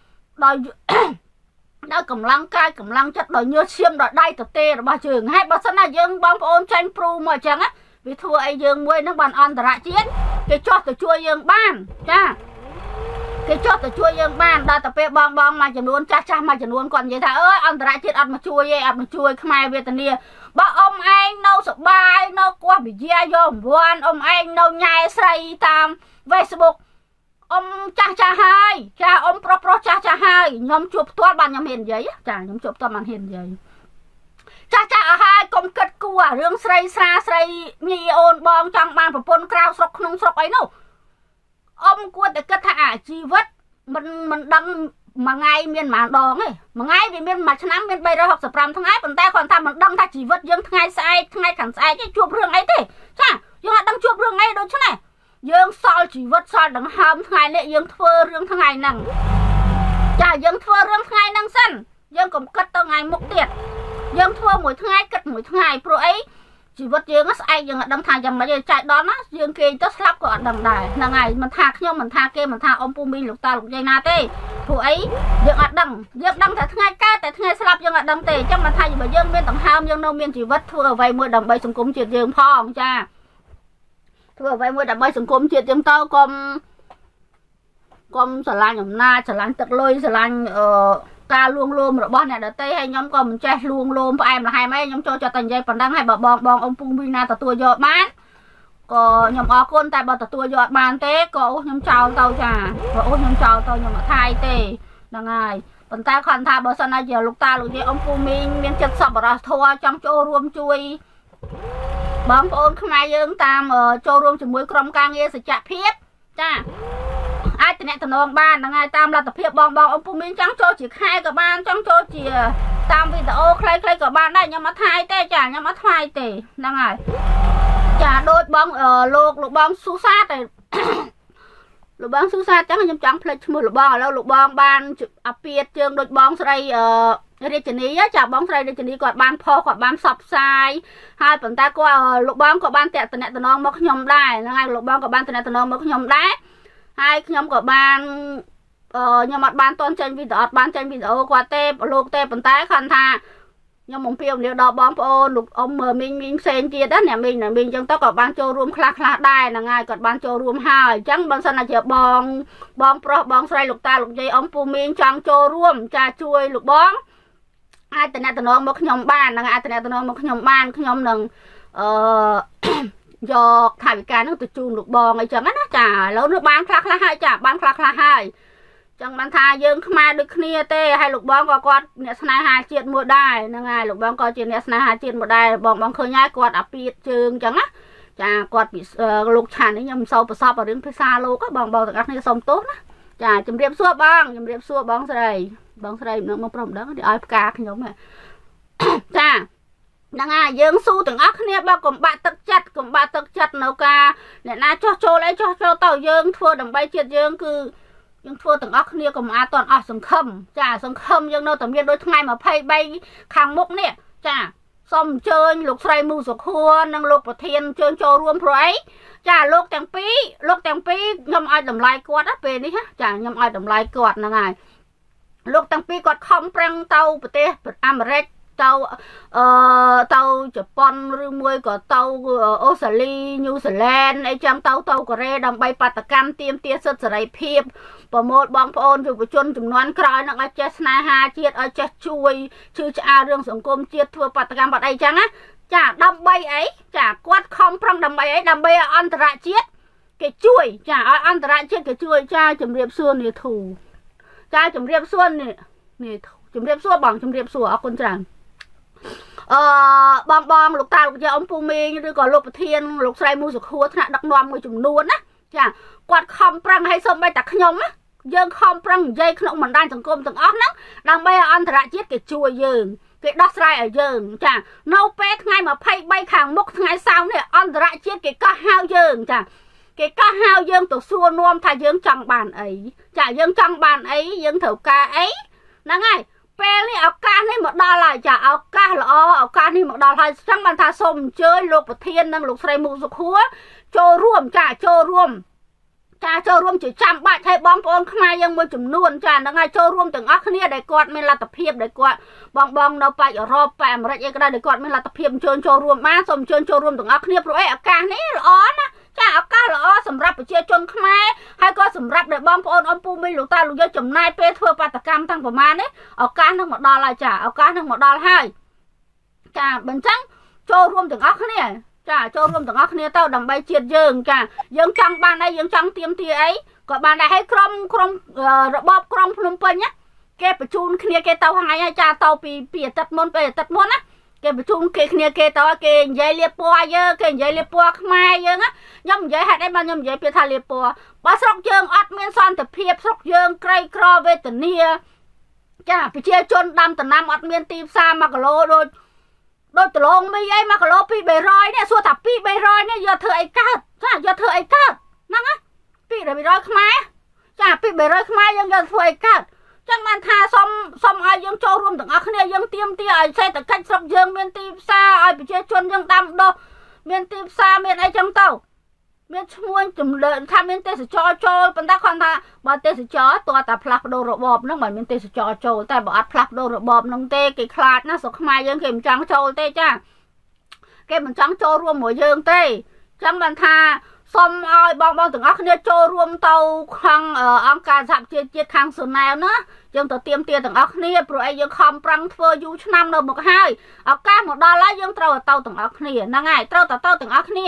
កម្លាំងកាយកម្លាំងចិត្តដោយញើសឈាមដោយដៃទទេរបស់យើងហើយបើសិនណាយើងបងប្អូនចាញ់ព្រូមកអញ្ចឹងវាធ្វើអីយើងមួយនឹងបានអន្តរជាតិគេចោះទៅជួយយើងបានចាគេចោះទៅជួយយើងបានដល់ទៅពេលបងមួយចំនួនចាស់មួយចំនួនគាត់និយាយថាអើយអន្តរជាតិអត់មកជួយទេអត់មកជួយខ្មែរវេទនាបើអ៊ំឯងនៅសុបាយនៅគោះវិជាយករង្វាន់អ៊ំឯងនៅញ៉ែស្រីតាម Facebook អ៊ំចាស់ហើយចាអ៊ំប្រុសចាស់ហើយខ្ញុំជួបផ្ទាល់បានខ្ញុំហ៊ាននិយាយចាខ្ញុំជួបផ្ទាល់បានហ៊ាននិយាយចាស់អស់ហើយកុំគិតគួររឿងស្រីស្រាស្រីញីអូនបងចង់បានប្រពន្ធក្រៅស្រុកក្នុងស្រុកអីនោះអ៊ំគួរតែគិតថាអាជីវិតមិនដឹងមួយថ្ងៃមានប៉ុន្មានដងទេមួយថ្ងៃវាមានមួយឆ្នាំមាន365ថ្ងៃប៉ុន្តែគាត់ថាមិនដឹងថាជីវិតយើងថ្ងៃស្អែកថ្ងៃខាងស្អែកជួបរឿងអីទេចាយើងអត់ដឹងជួបរឿងអីដូច្នេះយើងសល់ជីវិតសល់ដង្ហើមថ្ងៃនេះយើងធ្វើរឿងថ្ងៃហ្នឹងចាយើងធ្វើរឿងថ្ងៃហ្នឹងសិនយើងកុំគិតទៅថ្ងៃមុខទៀតយើងធ្វើមួយថ្ងៃគិតមួយថ្ងៃព្រោះអីជីវិតយើងស្អែកយើងអត់ដឹងថាយ៉ាងម៉េចចែកដល់ណាយើងគេទៅស្លាប់ក៏អត់ដឹងដែរហ្នឹងហើយមិនថាខ្ញុំមិនថាគេមិនថាអ៊ំពូមីងលោកតាលោកយាយណាទេព្រោះអីយើងអត់ដឹងយើងដឹងតែថ្ងៃកើតតែថ្ងៃស្លាប់យើងអត់ដឹងទេអញ្ចឹងមិនថាបើយើងមានដង្ហើមយើងនៅមានជីវិតធ្វើអ្វីមួយដើម្បីសង្គមជាតិយើងផងចាធ្វើអ្វីមួយដើម្បីសង្គមជាតិយើងទៅកុំស្រឡាញ់អំណាចស្រឡាញ់ទឹកលុយស្រឡាញ់ការលួងលោមរបស់អ្នកដទៃហើយខ្ញុំក៏មិនចេះលួងលោមផ្អែមល្ហែមអីខ្ញុំចូលចិត្តតែនិយាយប៉ុណ្ណឹងហើយបើបងអ៊ំពូមីណាទទួលយកបាន có nhầm ở con tại bảo tôi giọt bàn té có nhầm chào tao chả và ôi nhầm chào tao nhầm ở thai tê là ngài bọn ta còn thà bảo sao này giờ lục ta lục gì ông phu minh miền chất sập ra thua trong chỗ ruộng chui bóng ôn không ai dương tam ở chỗ ruộng chỉ muối crom ca nghe sự chạp hiếp cha ai thì nè thằng ông ban là ngài tam là tập hiệp bong ông phu minh trắng chỗ chỉ khai cả ban trong chỗ chỉ tam video khai cả ban đây nhầm ở thai tê chả nhầm ở thai tê là ngài chả đôi bóng ở lục bóng su sát này lục bóng su sát chắc là nhầm trắng plek một lục bóng ở đâu lục bóng ban appiết chương đôi bóng sau đây đi chân ý chả bóng sau đây đi chân ý còn ban pho còn ban sập sai hai phần ta có lục bóng có ban tẹt tận tận non mất nhom đai ngay lục bóng có ban tận tận non mất nhom đai hai nhom có ban nhom mặt ban tôn chân video ban chân video qua tê lục tê phần ta khăn tha nhưng mong phiêu nếu đó bóng ôn lục ông mờ mình xem chia đất nhà mình là mình trong tóc có ban châu room khla đai là ngay còn ban châu room hai chẳng ban sân là chỉ bong pro bong xoay lục ta lục dây ông phu mình trong châu room trà chuối lục bóng ai tên này tên nó một nhom ban là ai tên này tên nó một nhom ban nhom đừng do thải cái nó từ chun lục bong ấy chẳng á chả lâu nước ban khla hai chả ban khla hai chẳng ban tha dương khma được kia tê hay lục bóng có nè snai hai chiết một đài là ngày lục bóng có chuyện nè snai hai chiết một đài bóng khơi nhai quạt áp biệt trường chẳng á chả quạt bị lục tràn đấy nhầm sâu sập ở đến phía xa lô các bóng các này sống tốt á chả chấm riệp xua bóng sau đây nó một đồng đó để ai cá cái nhóm này chả là ngày dương su từng ác nè bao cùng ba thực chất nấu ca để na cho lấy cho tàu dương thua đầm bay chiết dương cứ nhưng thua từng óc nia còn à toàn ở sông khâm nhưng đâu tầm nhiên đôi ngày mà phay bay khang mốc nè chả xong chơi lục xoay mù sọc khua năng lục và thiên chơi choរួមrồi chả lục tàng pí nhầm ai đầm lai quạt á về đi ha chả nhầm ai đầm lai quạt là ngài lục tàng pí quạt không prang tàu bờ tê bờ Americ tàu Japan rồi môi có tàu Australia New Zealand ấy trong tàu Korea đầm bay Patakan tiêm tia sật sải phiệp và một bóng phôn chụp chun chụp nón còi nặng ở chết na ha chết ở chết chui chứ cha riêng sống công chết thua Patakan bật đây chăng á chả đầm bay ấy chả quát không prang đầm bay ấy đầm bay ăn tara chết cái chui chả ăn tara chết cái chui cha chấm riệp xuân này thủ cha chấm riệp xuân này chấm riệp xuân bằng chấm riệp xuân ở con tràng bong lục ta lục cho ông phu mi như còn lục thiên lục xoay mua sụt khua thằng đặc nom người chùm nuôn á chả quạt không prang hay xong bay tặc nhom á dương không prang dây không mình đang từng côm từng óc nắng đang bay ăn thà chết cái chui dương cái đốt xoay ở dương chả nâu pet ngay mà phay bay khang mốc ngay sau này ăn thà chết cái cá hao dương chả cái cá hao dương tổ xua nuông thay dương trong bàn ấy chả dương trong bàn ấy dương thầu ca ấy là ngay này áo ca này một đo lại chả áo ca là áo ca này một đo lại chẳng bàn tha xôm chơi lục và thiên năng lục xoay mù dục húa cho ruộng chỉ chăm bạn hay bóng ôn không ai dân môi chùm nuôn chả là ngay cho ruộng từng ác này để quạt mình là tập hiệp để quạt bong đâu phải ở rộp phải mà đây cái để quạt mình là tập hiệp chơi cho ruộng má xôm chơi cho ruộng từng ác này rồi áo ca này là ó nè chả áo ca là ó sầm rạp chơi chôn không ai hay có sầm rạp để bong ôn ông pu mi lục ta lục cho chùm nai pe thua Patakan tăng của má đấy áo ca nó một đo lại chả áo ca nó một đo hai chả bên trắng cho ruộng từng ác này chả cho luôn từng óc này tao đầm bay chiết dương chả dương trong ban đây dương trong tiêm tia ấy còn ban đây hay krom bóp krom Phnom Penh nhá cái bịch chun kia cái tao hai cha tao pi tật môn á cái bịch chun kia tao cái dây liệp po dơ cái dây liệp po mai dơ á nhom dây hạt đấy mà nhom dây pi thà liệp po ba sọc dương ắt miên son tập hiệp sọc dương cây cro về tận nia chả pi chia chun đâm tận nam ắt miên tim sa mà cái lô đôi từ lông mi ấy mà cái lô pi bể roi nè xua thập pi bể roi nè giờ thưa ấy cát năng á pi để bể roi khmai chả pi bể roi khmaiยังgiờ thưa ấy cát chẳng man tha xong aiยังchoរួមទាំងអស់គ្នាยังទៀមទាឲ្យសេដ្ឋកិច្ចស្រុកយើងមានទីផ្សារឲ្យប្រជាជនយើងដាំដុះមានទីផ្សារមានអីចឹងទៅមានឈ្មោះចម្លើថាមានទេសចរចូលប៉ុន្តែគាត់ថាបើទេសចរតើតែផ្លាស់ប្ដូររបបហ្នឹងមិនមានទេសចរចូលតែបើអត់ផ្លាស់ប្ដូររបបហ្នឹងទេគេខ្លាចណាស្រុកខ្មែរយើងគេមិនចង់ចូលទេចាគេមិនចង់ចូលរួមមួយយើងទេចឹងបានថាសូមឲ្យបងទាំងអស់គ្នាចូលរួមទៅក្នុងអង្គការសហជីវជាតិខាងស៊ូណែវណាយើងទៅទៀមទាទាំងអស់គ្នាព្រោះអីយើងខំប្រឹងធ្វើយូរឆ្នាំនៅមុខហើយឱកាសមកដល់ហើយយើងត្រូវទៅទាំងអស់គ្នាហ្នឹងហើយត្រូវទៅទាំងអស់គ្នា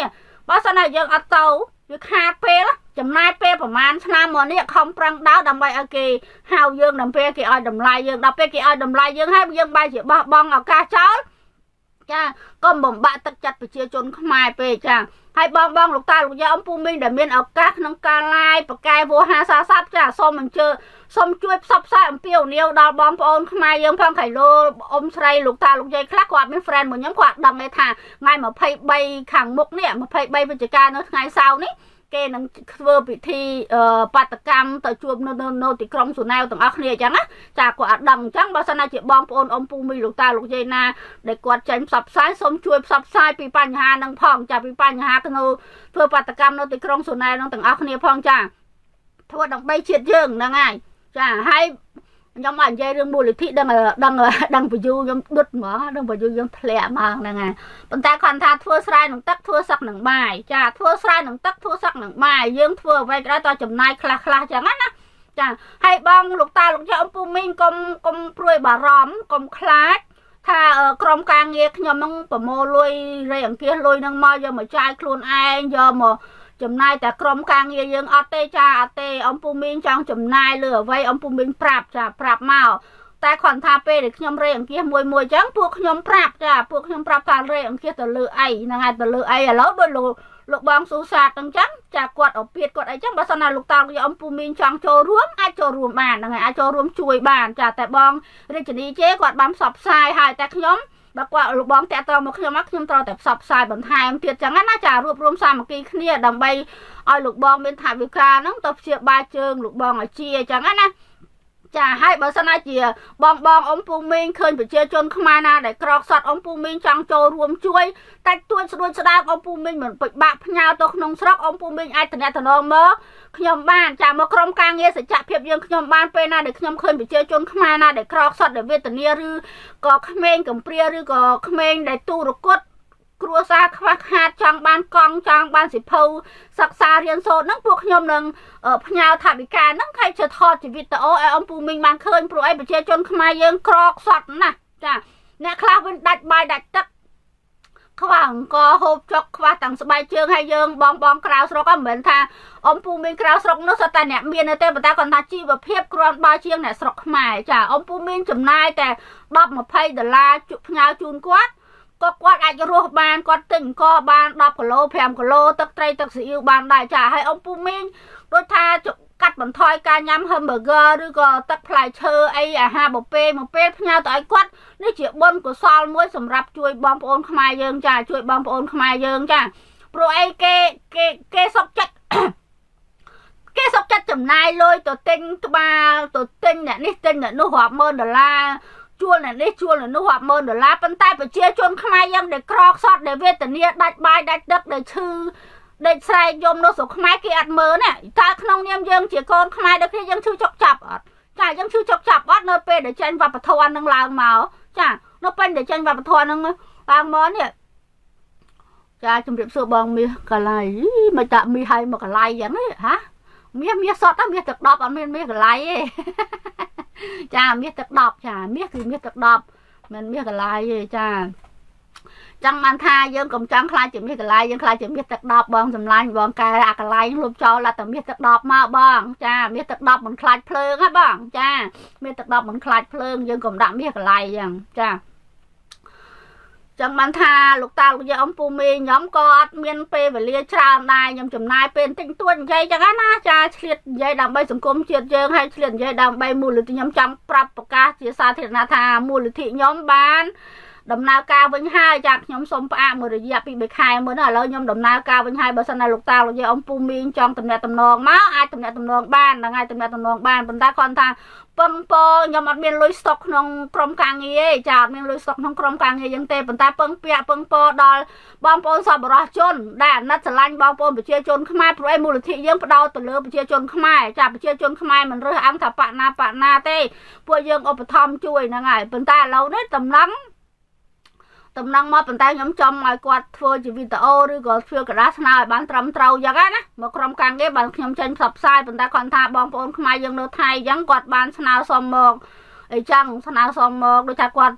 បើសិនណាយើងអត់ទៅវាខាតពេលចំណាយពេលប្រហែលឆ្នាំមកនេះខំប្រឹងដោដើម្បីឲ្យគេហៅយើងដល់ពេលគេឲ្យតម្លៃយើងដល់ពេលគេឲ្យតម្លៃយើងហើយយើងបែរជាបោះបង់ឱកាសចោលចាកុំបំបាក់ទឹកចិត្តប្រជាជនខ្មែរពេកចាហើយបងលោកតាលោកយាយអំពូមីងដែលមានឱកាសក្នុងការ live ប្រកែវោហាសាស័ព្ទចាសូមអញ្ជើញសូមជួយផ្សព្វផ្សាយអំពីអូនីវដល់បងប្អូនខ្មែរយើងផងខៃលោអ៊ំស្រីលោកតាលោកយាយខ្លះគាត់មាន friend មួយខ្ញុំគាត់ដឹងថាថ្ងៃ23ខាងមុខនេះ23វិច្ឆិកានៅថ្ងៃសៅរ៍នេះគេនឹងធ្វើពិធីបាតកម្មទៅជួបនៅទីក្រុងស៊ូណែវទាំងអស់គ្នាអញ្ចឹងណាចាគាត់អត់ដឹងអញ្ចឹងបើសិនណាជាបងប្អូនអ៊ំពូមីលោកតាលោកយាយណាដែលគាត់ចេញផ្សព្វផ្សាយសូមជួយផ្សព្វផ្សាយពីបញ្ហាហ្នឹងផងចាពីបញ្ហានៅធ្វើបាតកម្មនៅទីក្រុងស៊ូណែវហ្នឹងទាំងអស់គ្នាផងចាធ្វើដើម្បីជាតិយើងហ្នឹងហើយចាហើយខ្ញុំអត់និយាយរឿងមូលនិធិដឹងបញ្យូខ្ញុំដុតហ្មងដឹងបញ្យូខ្ញុំធ្លាក់មកហ្នឹងហើយប៉ុន្តែគាត់ថាធ្វើស្រែនឹងទឹកធ្វើសឹកនឹងបាយចាធ្វើស្រែនឹងទឹកធ្វើសឹកនឹងបាយយើងធ្វើអ្វីក៏ដោយតចំណាយខ្លះចឹងណាចាហើយបងលោកតាលោកយាយអំពូមីងកុំព្រួយបារម្ភកុំខ្លាចថាក្រុមការងារខ្ញុំហ្នឹងប្រមូលលុយរៃអង្គាសលុយហ្នឹងមកយកមកចាយខ្លួនឯងយកមកចំណាយតែក្រុមការងារយើងអត់ទេចាអត់ទេអំពូមីងចង់ចំណាយលើអ្វីអំពូមីងប្រាប់ចាប្រាប់មកតែគាត់ថាពេលដែលខ្ញុំរៃអង្គាសមួយអញ្ចឹងពួកខ្ញុំប្រាប់ចាពួកខ្ញុំប្រាប់ថារៃអង្គាសទៅលើអីហ្នឹងហើយទៅលើអីឥឡូវដូចលោកបងស៊ូសាតអញ្ចឹងចាគាត់អពាតគាត់អីចឹងបើសិនណាលោកតាលោកយាយអំពូមីងចង់ចូលរួមអាចចូលរួមបានហ្នឹងហើយអាចចូលរួមជួយបានចាតែបងរាជនីជេគាត់បានផ្សព្វផ្សាយហើយតែខ្ញុំបើគាត់លោកបងតាក់ទងមកខ្ញុំខ្ញុំត្រូវតែផ្សព្វផ្សាយបន្ថែមទៀតចឹងណាចារួបរวมសាមគ្គីគ្នាដើម្បីឲ្យលោកបងមានថវិកាហ្នឹងទៅព្យាបាលជើងលោកបងឲ្យជាចឹងណាចាហើយបើសិនណាជាបងអំពូមីងឃើញប្រជាជនខ្មែរណាដែលក្រកសត់អំពូមីងចង់ចូលរួមជួយតែទួចស្ដួចស្ដាប់អំពូមីងមិនពិបាកផ្ញើទៅក្នុងស្រុកអំពូមីងអាចតំណតំណងមកខ្ញុំបានចាមកក្រុមការងារសច្ចភាពយើងខ្ញុំបានពេលណាដែលខ្ញុំឃើញប្រជាជនខ្មែរណាដែលក្រកសត់ដែលវេទនាឬក៏ក្មេងកំព្រាឬក៏ក្មេងដែលទូរគត់គ្រួសារខ្វះខាតចង់បានកង់ចង់បានសិភៅសិក្សារៀនសូត្រហ្នឹងពួកខ្ញុំនឹងផ្ញើថវិកាហ្នឹងឲ្យជាថតជាវីដេអូឲ្យអំពូមីងបានឃើញព្រោះអីប្រជាជនខ្មែរយើងក្រកសត់ណាចាអ្នកខ្លះវិញដាច់បាយដាច់ទឹកខ្វះអង្គហូបចុកខ្វះទាំងស្បែកជើងហើយយើងបងក្រៅស្រុកហ្នឹងមិនមែនថាអំពូមីងក្រៅស្រុកនោះសុទ្ធតែអ្នកមានទេប៉ុន្តែគាត់ថាជីវភាពគ្រាន់បើជាងអ្នកស្រុកខ្មែរចាអំពូមីងចំណាយតែ10-20ដុល្លារផ្ញើជូនគាត់គាត់អាចរស់បានគាត់ទិញអង្គបាន10គីឡូ5គីឡូទឹកត្រីទឹកស៊ីអ៊ីវបានដែរចាហើយអំពូមីងដូចថាកាត់បន្ថយការញ៉ាំ hamburger ឬក៏ទឹកផ្លែឈើអីអាហារបុពេលមួយពេលផ្ញើទៅឲ្យគាត់នេះជាបុណ្យកុសលមួយសម្រាប់ជួយបងប្អូនខ្មែរយើងចាជួយបងប្អូនខ្មែរយើងចាព្រោះអីគេសុខចិត្តគេសុខចិត្តចំណាយលុយទៅទិញក្បាលទៅទិញអ្នកនេះទិញអ្នកនោះរាប់ម៉ឺនដុល្លារជួលអ្នកនេះជួលអ្នកនោះរាប់ម៉ឺនដុល្លារប៉ុន្តែប្រជាជនខ្មែរយើងដែលក្រខ្សត់ដែលវេទនាដាច់បាយដាច់ទឹកដែលឈឺដេកស្រែកយំនៅស្រុកខ្មែរគេអត់មើលណាតើក្នុងនាមយើងជាកូនខ្មែរដូចគ្នាយើងឈឺចុកចាប់អត់ចាយើងឈឺចុកចាប់អត់នៅពេលដែលចេញវប្បធម៌នឹងឡើងមកចានៅពេលដែលចេញវប្បធម៌នឹងឡើងមកនេះចាជំរាបសួរបងមាសកន្លែងមិនតាមាសឲ្យមកកន្លែងយ៉ាងនេះហាមាសសតមាសទឹក10អត់មានមាសកន្លែងទេចាមាសទឹក10ចាមាសគឺមាសទឹក10មិនមាសកន្លែងទេចាចង់បានថាយើងកុំចង់ខ្លាចជាមាសកន្លែងយើងខ្លាចជាមាសទឹក10បងសម្លាញ់បងកែអាកន្លែងលុបចោលតែមាសទឹក10មកបងចាមាសទឹក10មិនខ្លាចភ្លើងហ៎បងចាមាសទឹក10មិនខ្លាចភ្លើងយើងកុំដាក់មាសកន្លែងចឹងចាចឹងបានថាលោកតាលោកយាយអំពូមីងខ្ញុំក៏អត់មានពេលវេលាច្រើនដែរខ្ញុំចំណាយពេលបន្តិចតួចនិយាយចឹងណាចាឆ្លៀតនិយាយដើម្បីសង្គមជាតិយើងហើយឆ្លៀតនិយាយដើម្បីមូលនិធិខ្ញុំចង់ប្រាប់ប្រកាសជាសាធារណៈថាមូលនិធិខ្ញុំបានដំណើរការវិញហើយចាខ្ញុំសូមផ្អាកមួយរយៈពី3ខែមុនឥឡូវខ្ញុំដំណើរការវិញហើយបើសិនណាលោកតាលោកយាយអំពូមីងចង់តំណែងតំណងមកអាចតំណែងតំណងបានហ្នឹងហើយតំណែងតំណងបានប៉ុន្តែគាត់ថាពឹងពោខ្ញុំអត់មានលុយស្តុកក្នុងក្រុមការងារទេចាអត់មានលុយស្តុកក្នុងក្រុមការងារយ៉ាងទេប៉ុន្តែពឹងពាក់ពឹងពោដល់បងប្អូនសប្បុរសជនដែលអាណិតស្រឡាញ់បងប្អូនប្រជាជនខ្មែរព្រោះឯមូលនិធិយើងផ្ដោតទៅលើប្រជាជនខ្មែរចាប្រជាជនខ្មែរមិនរើសអើងថាបណាទេពួកយើងឧបត្ថម្ភជួយហ្នឹងហើយប៉ុន្តែឥឡូវនេះតំណែងមកប៉ុន្តែខ្ញុំចំឲ្យគាត់ធ្វើជាវីដេអូឬក៏ធ្វើกระดาษស្នោឲ្យបានត្រឹមត្រូវយ៉ាងណាមកក្រុមការងារបានខ្ញុំចេញផ្សព្វផ្សាយប៉ុន្តែគាត់ថាបងប្អូនខ្មែរយើងនៅថៃអញ្ចឹងគាត់បានស្នើសុំមកអីចឹងស្នើសុំមកដូចថាគាត់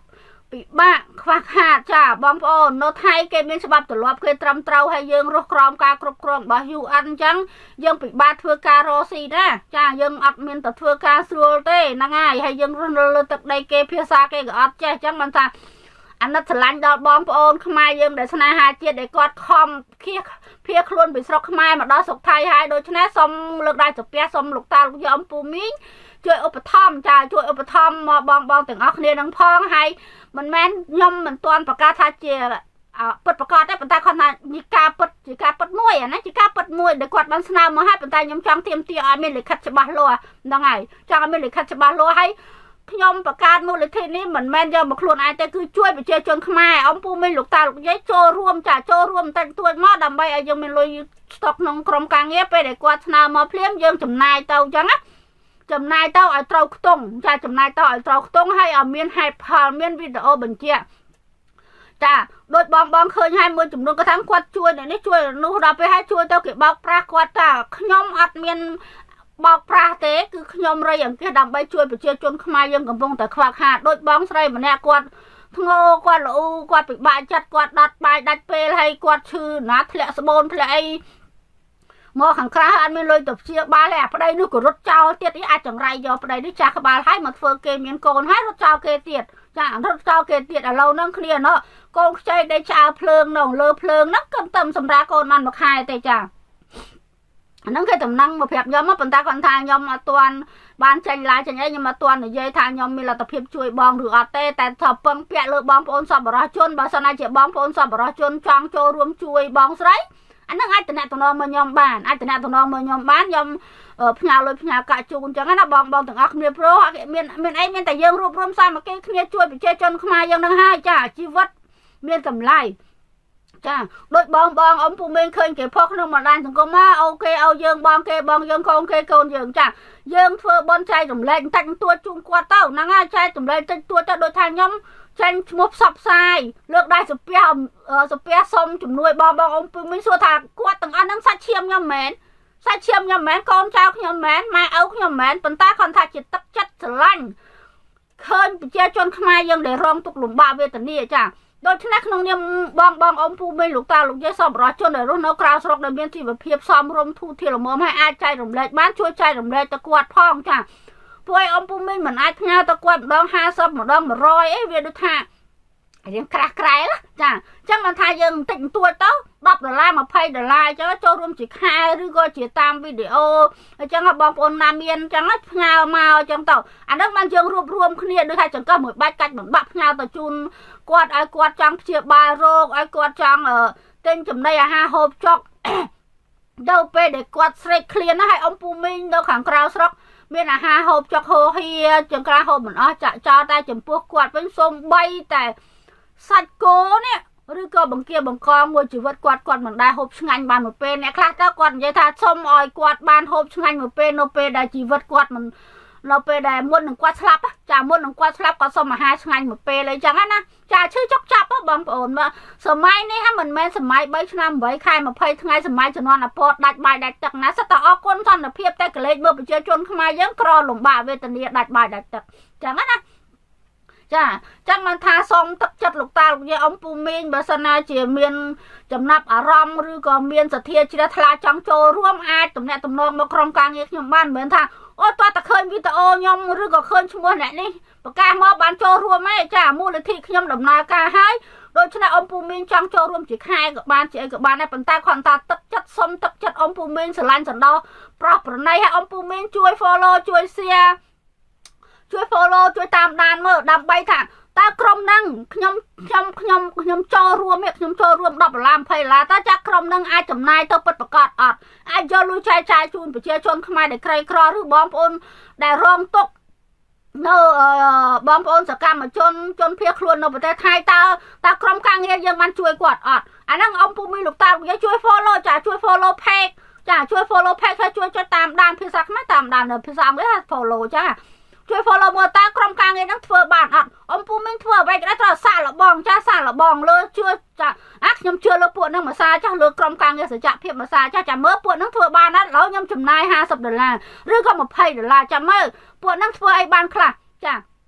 bị bạn khoác hạt chả bom ôn nó thay cái miếng sập từ lọp cái trầm trâu hay dương rốt crom ca cướp crom bảo du ăn trắng dương bị ba thưa caro xì đó chả dương ọt miếng từ thưa ca xua tê năng ai hay dương lơ tật đây cái phía xa cái ọt chả chẳng bằng ta anh nó lạnh đọt bom ôn không ai dương để sana hai chia để quạt khom kia phía luôn bị sọc mai mà đó sọc thay hai đôi chân xong lực đại sọc pia xong lục ta lục giờ ông pu miếngช่วยอุปธรรมจ้าช่วยอุปธรรมบองถึงออกเนี่ยนังพองให้มันแม่นย่อมมันตอนประกาศทาเจียปิดประกาศได้ปัญตาคนนั้นจิกาปิดมวยนะจิกาปิดมวยเด็กกวาดบันสนามมาให้ปัญตายย่อมจังเตรียมตีอเมริคัตฉบับลัวดังไงจังอเมริคัตฉบับลัวให้ย่อมประกาศมูลนิธินี้เหมือนแม่นย่อมมาคลุนไอแต่คือช่วยไปเจอจนขมายองปูไม่หลุกตาหลุกย้ายโจรวมจ้าโจรวมแต่ตัวมอดำใบยังไม่ลอยสต็อกนงกรมกลางเงี้ยไปเด็กกวาดสนามมาเพลี้ยมยังจำนายเตาจังนะจำนายเต้าไอ้เต้าตงจ้าจำนายเต้าไอ้เต้าตงให้เอาเมียนให้พาเมียนวิดีโอบัญชีจ้าโดยบองเคยให้มือจุ่มนกกระทั่งควัดช่วยเนี่ยนี่ช่วยนู่นเราไปให้ช่วยเต้าเก็บบอกปลาควัดจ้าขยมอัดเมียนบอกปลาเต้คือขยมอะไรอย่างที่ดำใบช่วยไปเชื่อจนขมายยังกำลังแต่ควักหาโดยบองใส่มาเนี่ยกวัดโง่กวัดลูกวัดปิดใบจัดกวัดดัดใบดัดเปลให้กวัดชื่อนะทะเลสบนทะเลมอขังคราอันไม่เลยตบเชียบาแหลกประเดี๋ยวนึกรถเจ้าเตี้ยที่อาจังไรยอประเดี๋ยวนึกจากบาให้มาเฟิร์เกมยันโกนให้รถเจ้าเกเตียดจ้ารถเจ้าเกเตียดเรานั่งเคลียร์เนาะโกงใจได้ชาเพลิงหนองเลอเพลิงนักกำตำสำราโกนมันมาคายแต่จ้านั่งเคยตำนั่งมาเพียบย้อมมาเป็นตาคนทางย้อมมาตัวบ้านใจลายใจยัยมาตัวในยัยทางย้อมมีเราตะเพียบช่วยบองหรืออาเต้แต่ถอบเปิงเปียเลยบองปนสอบบราชนบาสนาเจ็บบองปนสอบบราชนจองโจรวมช่วยบองไซอันนั้นไอ้ตัวนี้ตัวน้องมายอมบ้านไอ้ตัวนี้ตัวน้องมายอมบ้านยอมพญาเลยพญากะจูนจังงั้นนะบองถึงอักเมียโปรเมียไอ้เมียแต่ยังรวบรวมสร้างมาเกี่ยเมียช่วยไปเจจนขมายังนั่งให้จ้าชีวิตเมียกำไรจ้าโดยบองอมปูเมียเคยเก็บพอกขนมมาด้านถึงก็มาโอเคเอายังบองเคบองยังคงเคโกนยังจ้ายังเฟื่อบอลใจจมแรงแต่งตัวจุงกว่าเต้านั่งให้ใจจมแรงแต่งตัวจะโดยทางย่อมฉันมุบสับทรายเลือกได้สเปียส้มจุ่มนุยบององปูไม่สัวถากกวาดต่างอันนั้นสัตเชียมย่อมแมนสัตเชียมย่อมแมนกองเจ้าย่อมแมนมาเอาย่อมแมนเป็นตาคอนทาจิตตักจัดสลันเคยไปเจอจนขมายยังได้รองตุกหลุมบาเวตันนี่จ้าโดยที่นักน้องเนี่ยบององปูไม่หลุกตาหลุกใจสอบรอจนได้รุ่นนกกราวสรกได้เมียนที่แบบเพียบซ้อมรมทูที่เราเมื่อให้อาใจรมเล็ดบ้านช่วยใจรมเล็ดตะกวดพ่องจ้าพวยองปูไม่เหมือนอาเงาตะกวดดองห้าซ้อมดองรอยเวียดุท่าเรียนกระไรล่ะจ้าจังมันทายยังติ่งตัวเต้า$10มา$20จังโจรวมจีค่าหรือก็จีตามวิดีโอจังบองปนนาเมียนจังเงามาจังเต่าอันนั้นมันยังรวมเคลียร์ด้วยให้จังก็เหมือนบ้านกันเหมือนบักเงาตะจุนกวาดไอ้กวาดจังเชียบาโรกไอ้กวาดจังเต็งจำได้5 หอบจอกเดาไปเด็กกวาดเสกเคลียร์นะให้องปูมิงเดาขังกราวสรกเมียน5 หอบจอกโฮเฮียจังกระหอบเหมือนจะจอได้จำพวกกวาดเป็นทรงใบแต่สัตว์โกเนี่ยหรือก็บังเกียบังกองมวยจีวัดกวาดเหมือนได้หอบช่างบานหมดเป็นเนี่ยคลาสเจ้ากวาดยัยท่าส้มอ้อยกวาดบานหอบช่างหมดเป็นโนเปได้จีวัดกวาดมันเราไปได้ม้วนหนึ่งกวาดสลับจ่าม้วนหนึ่งกวาดสลับก็ส้มมา5 ช่างหมดเป็นเลยจังนั้นนะจ่าชื่อจกจับบังโอนมาสมัยนี้ฮะเหมือนแม่สมัยใบชนะใบใครมาเพย์ทั้งไงสมัยจะนอนอพอดดัดใบดัดจักนะสตาร์ออกคนท่านเพียบแต่กระเลยเมื่อไปเจอจนขมายังกรอหลงบ่าเวทนีดัดใบดัดจักจังนั้นนะจ้าจังมันทาซองตักจัดลูกตาลูกยาอมปูเมียนบาสนาเจียเมียนจำนับอารมณ์หรือก็เมียนสะเทียชิดาทลาจังโจร่วมอาตำแหน่งตำนองมาครองกลางเยี่ยมบ้านเหมือนท่าโอ้ตัวตะเคยวิตาโอยมหรือก็เคยชั่วโมงไหนนี่ปากกาหม้อบานโจร่วมไหมจ้ามูลนิธิยมดำนากาให้โดยชนะอมปูเมียนจังโจร่วมจีไข่กับบ้านจีกับบ้านในปันตาคอนตาตักจัดส้มตักจัดอมปูเมียนสลันสันดอปรับประในให้อมปูเมียนช่วยฟอลโล่ช่วยเสียช่วยฟอลโล่ช่วยตามดานเมื่อดำใบถ่างตากรมนั่งขยมโจรวมขยมโจรวม$10 $20ตาจากกรมนั่งอาจำนายต้องประกาศอดอาจจะรู้ใจจูนไปเชื่อชนขมายได้ใครครอหรือบอมปนได้รองตกเนอบอมปนสกัมมาจนเพียคลวนในประเทศไทยตากรมกลางเงียยังมันช่วยกวาดอดอันนั้นอมปูมีลูกตาจะช่วยฟอลโล่จ่าช่วยฟอลโล่เพกจ่าช่วยฟอลโล่เพกช่วยตามดานพิซักไม่ตามดานเนอพิซักไม่ได้ฟอลโล่จ้าช่วยฟอลโล่มัวตากรมกลางเองนั่งเฟือบานอัดอมปูไม่เฟือไปก็ได้ต่อซาละบองจ้าซาละบองเลยช่วยจ้ายำเชื่อเลยปวดนั่งมาซาจ้าเลยกรมกลางเองจะเพียบมาซาจ้าจะเมื่อปวดนั่งเฟือบานนั้นแล้วยำจำนาย$50หรือก็มา$20จ้าเมื่อปวดนั่งเฟือไอ้บานคลาจ้า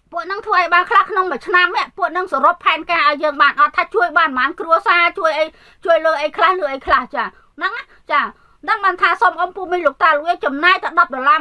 ពួកនឹងធ្វើឲ្យបានខ្លះក្នុងមួយឆ្នាំពួកនឹងសរុបផែនការឲ្យយើងបានអត់ថាជួយបានប៉ុន្មានគ្រួសារជួយអីជួយលើអីខ្លះលើអីខ្លះចាហ្នឹងចាដឹងបានថាសូមអ៊ំពូមីងលោកតាលោកយាយចំណាយតែ$10 $20 $30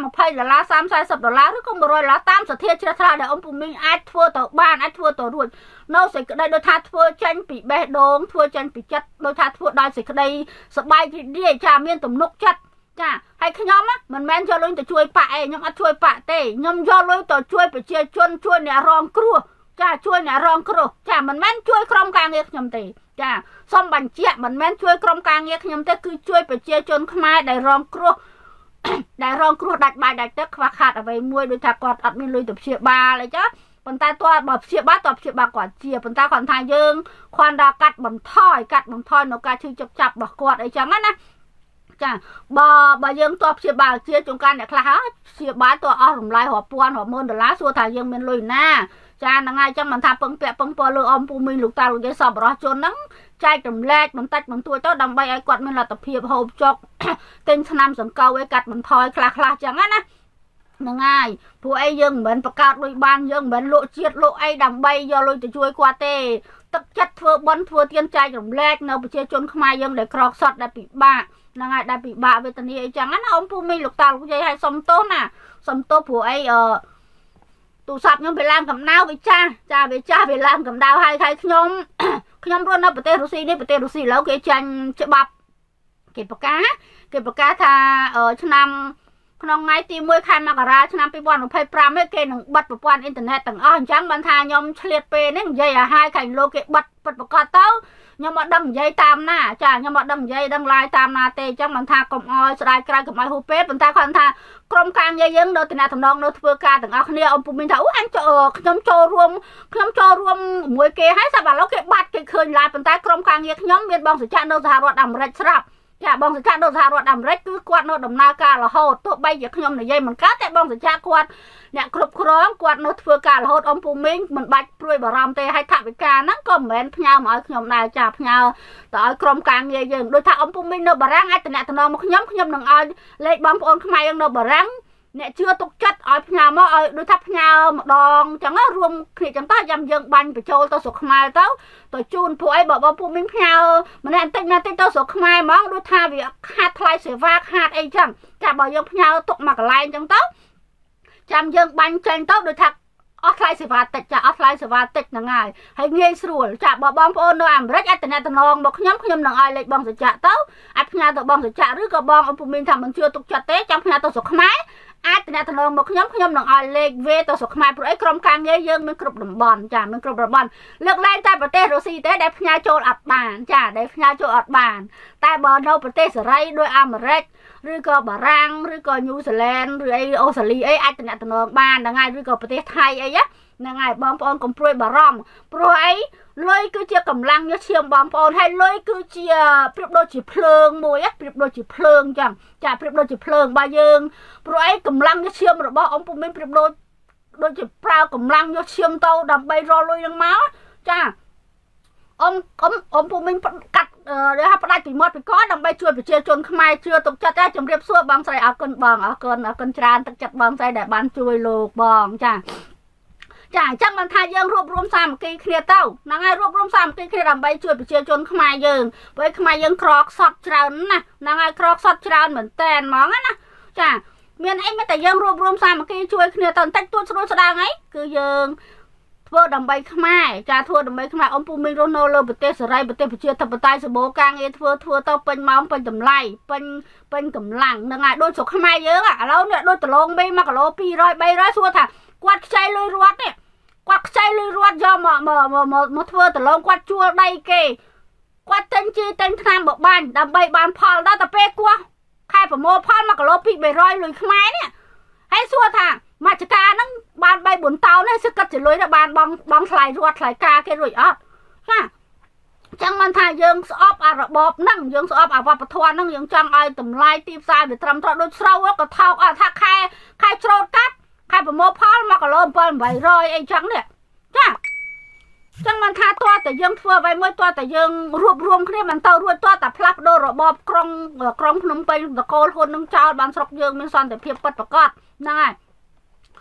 $40ឬក៏$100តាមសទ្ធាជ្រះថ្លាដែលអ៊ំពូមីងអាចធ្វើទៅបានអាចធ្វើទៅរួចនៅសេចក្តីដូចថាធ្វើចេញពីបេះដូងធ្វើចេញពីចិត្តដូចថាធ្វើដោយសេចក្តីសប្បាយរីករាយចាមានទំនុកចិត្តចាហើយខ្ញុំមិនមែនយកលុយទៅជួយប៉ាក់ឯងខ្ញុំអត់ជួយប៉ាក់ទេខ្ញុំយកលុយទៅជួយប្រជាជនជួយអ្នករងគ្រោះចាជួយអ្នករងគ្រោះចាមិនមែនជួយក្រុមការងារខ្ញុំទេចាសូមបញ្ជាក់មិនមែនជួយក្រុមការងារខ្ញុំទេគឺជួយប្រជាជនខ្មែរដែលរងគ្រោះដែលរងគ្រោះដាច់បាយដាច់ទឹកខ្វះខាតអ្វីមួយដូចថាគាត់អត់មានលុយទៅព្យាបាលអីចឹងប៉ុន្តែតើបើព្យាបាលគាត់ជាប៉ុន្តែគាត់ថាយើងគ្រាន់តែកាត់បន្ថយនៅការឈឺចាប់របស់គាត់អីចឹងណាចាបើយើងតបព្យាបាលជាជួនកាលអ្នកខ្លះព្យាបាលតអស់រំលាយរាប់ពាន់រាប់ម៉ឺន$សួរថាយើងមានលុយណាចាហ្នឹងហើយចឹងមិនថាពឹងពាក់ពឹងពរលើអ៊ំពូមីងលោកតាលោកយាយសប្បុរសជនហ្នឹងចែករំលែកបន្តិចបន្តួចទៅដើម្បីឲ្យគាត់មានលទ្ធភាពហូបចុកទិញថ្នាំសង្កូវឲ្យកាត់បន្ថយខ្លះចឹងណាហ្នឹងហើយព្រោះអីយើងមិនមែនបង្កើតលុយបានយើងមិនមែនលក់ជាតិលក់អីដើម្បីយកលុយទៅជួយគាត់ទេទឹកចិត្តធ្វើបន់ធ្វើទានចែករំលែកនៅប្រជាជនខ្មែរយើងដែលក្រខ្សត់ដែលពិបាកហ្នឹងហើយដែលពិបាកវេទនាអីចឹងណាអ៊ំពូមីងលោកតាលោកយាយឲ្យសុំទោសណាសុំទោសព្រោះអីទូរស័ព្ទខ្ញុំវាឡើងកម្ដៅវាចាស់វាឡើងកម្ដៅហើយខ្ញុំរស់នៅប្រទេសរុស្ស៊ីនេះប្រទេសរុស្ស៊ីឥឡូវគេចាញ់ច្បាប់គេប្រកាសថាឆ្នាំក្នុងថ្ងៃទី1ខែមករាឆ្នាំ2025គេនឹងបិទប្រព័ន្ធអ៊ីនធឺណិតទាំងអស់អញ្ចឹងបានថាខ្ញុំឆ្លៀតពេលនេះនិយាយឲ្យហើយខាងលោកគេបិទប្រកាសទៅខ្ញុំអត់ដឹងនិយាយតាមណាចាខ្ញុំអត់ដឹងនិយាយដឹងឡាយតាមណាទេអញ្ចឹងមិនថាកុំអោយស្ដាយក្រៅកុំអោយហួសពេលប៉ុន្តែគាត់ថាក្រុមការងារយើងនៅតំណែងនៅធ្វើការទាំងអស់គ្នាអ៊ំពូមីងថាអូអញខ្ញុំចូលរួមមួយគេហើយសាប់ឥឡូវគេបាត់គេឃើញឡាយប៉ុន្តែក្រុមការងារខ្ញុំមានបងសច្ចៈនៅសហរដ្ឋអាមេរិកស្រាប់ចាបងសច្ចៈនៅសហរដ្ឋអាមេរិកគឺគាត់នៅដំណើរការរហូតទោះបីជាខ្ញុំនិយាយមិនកើតតែបងសច្ចៈគាត់អ្នកគ្រប់គ្រងគាត់នៅធ្វើការរហូតអ៊ំពូមីងមិនបាច់ព្រួយបារម្ភទេហើយថវិកាហ្នឹងក៏មិនមែនផ្ញើមកឲ្យខ្ញុំដែរចាផ្ញើទៅឲ្យក្រុមការងារយើងដូចថាអ៊ំពូមីងនៅបារាំងអាចតំណែងមកខ្ញុំនឹងឲ្យលេខបងប្អូនខ្មែរយើងនៅបារាំងអ្នកជឿទុកចិត្តឲ្យផ្ញើមកឲ្យដូចថាផ្ញើម្ដងចឹងរួមគ្នាចឹងទៅចាំយើងបាញ់បញ្ចូលទៅស្រុកខ្មែរទៅជូនពួកអីបើបងពូមីងផ្ញើម្នាក់បន្តិចទៅស្រុកខ្មែរហ្មងដូចថាវាខាតថ្លៃសេវាខាតអីចឹងចាបើយើងផ្ញើទុកមកកន្លែងចឹងទៅចាំយើងបាញ់ចេញទៅដូចថាអស់ថ្លៃសេវាតិចចាអស់ថ្លៃសេវាតិចហ្នឹងហើយងាយស្រួលចាបើបងប្អូននៅអាមេរិកអាចតំណែងមកខ្ញុំនឹងឲ្យលេខបងសច្ចៈទៅអាចផ្ញើទៅបងសច្ចៈឬក៏បងអ៊ំពូមីងថាមិនជឿទុកចិត្តទេចាំផ្ញើទៅស្រុកខ្មែរអាចតំណែងមកខ្ញុំនឹងឲ្យលេខវេទៅស្រុកខ្មែរព្រោះអីក្រុមការងារយើងមានគ្រប់តំបន់ចាមានគ្រប់តំបន់លើកលែងតែប្រទេសរុស្ស៊ីទេដែលផ្ញើចូលអត់បានចាដែលផ្ញើចូលអត់បានតែបើនៅប្រទេសសេរីដូចអាមេរិកឬក៏បារាំងឬក៏ញូហ្សេឡង់ឬអីអូស្ត្រាលីអីអាចតំណែងបានហ្នឹងហើយឬក៏ប្រទេសថៃអីហ្នឹងហើយបងប្អូនកុំព្រួយបារម្ភព្រោះអីលុយគឺជាកម្លាំងញើសឈាមបងប្អូនហើយលុយគឺជាប្រៀបដូចជាភ្លើងមួយប្រៀបដូចជាភ្លើងចឹងចាប្រៀបដូចជាភ្លើងបើយើងព្រោះអីកម្លាំងញើសឈាមរបស់អ៊ំពូមីងប្រៀបដូចជាប្រើកម្លាំងញើសឈាមទៅដើម្បីរកលុយនឹងមកចាអ៊ំពូមីងកាត់ដែលផ្ដាច់ពីមាត់ពីកដើម្បីជួយប្រជាជនខ្មែរជឿទុកចិត្តជំរាបសួរបងស្រីអរគុណបងអរគុណច្រើនទឹកចិត្តបងស្រីដែលបានជួយលោកបងចាអញ្ចឹងបានថាយើងរួបរวมសាមគ្គីគ្នាទៅហ្នឹងហើយរួបរวมសាមគ្គីគ្នាដើម្បីជួយប្រជាជនខ្មែរយើងព្រោះខ្មែរយើងក្រខ្សត់ច្រើនណាស់ហ្នឹងហើយក្រខ្សត់ច្រើនមែនតែនហ្មងណាចាមានអីមិនតែយើងរួបរวมសាមគ្គីជួយគ្នាទៅបន្តិចទួចស្រួលស្ដាងអីគឺយើងធ្វើដើម្បីខ្មែរចាធ្វើដើម្បីខ្មែរអ៊ំពូមីងរស់នៅលើប្រទេសសេរីប្រទេសប្រជាធិបតេយ្យសម្បូរការងារធ្វើទៅពេញម៉ោងពេញតម្លៃពេញកម្លាំងហ្នឹងហើយដូចស្រុកខ្មែរយើងឥឡូវនេះដូចដលងមី1គីឡូ200 300សួរថាគាត់ខ្ចីលុយរត់នេះគាត់ខ្ចីលុយរត់យកមកធ្វើដលងគាត់ជួលដៃគេគាត់ទិញជីទិញថ្នាំបបាញ់ដើម្បីបានផលដល់តែពេលគាត់ខែប្រមូលផល1គីឡូ200 300លុយខ្មែរនេះហើយសួរថាមកចការហ្នឹងបាន3 4តោននេះសឹកកាត់ជាលុយទៅបានបងថ្លៃរត់ថ្លៃការគេរួចអត់ចាចឹងមិនថាយើងស្អប់អារបបហ្នឹងយើងស្អប់អាវប្បធម៌ហ្នឹងយើងចង់ឲ្យតម្លៃទីផ្សារវាត្រឹមត្រូវដូចស្រូវក៏ថោកអត់ថាខែច្រូតកាត់ខែប្រមូលផល1គីឡូ700 800អីចឹងនេះចាចឹងមិនថាតើតែយើងធ្វើអ្វីមួយតើតែយើងរួបរวมគ្នាមិនទៅរួចតើតែផ្លាស់ប្ដូររបបក្រុងភ្នំពេញតកូលហ៊ុននឹងចោលបានស្រុកយើងមានសន្តិភាពពិតប្រាកដហ្នឹងហើយ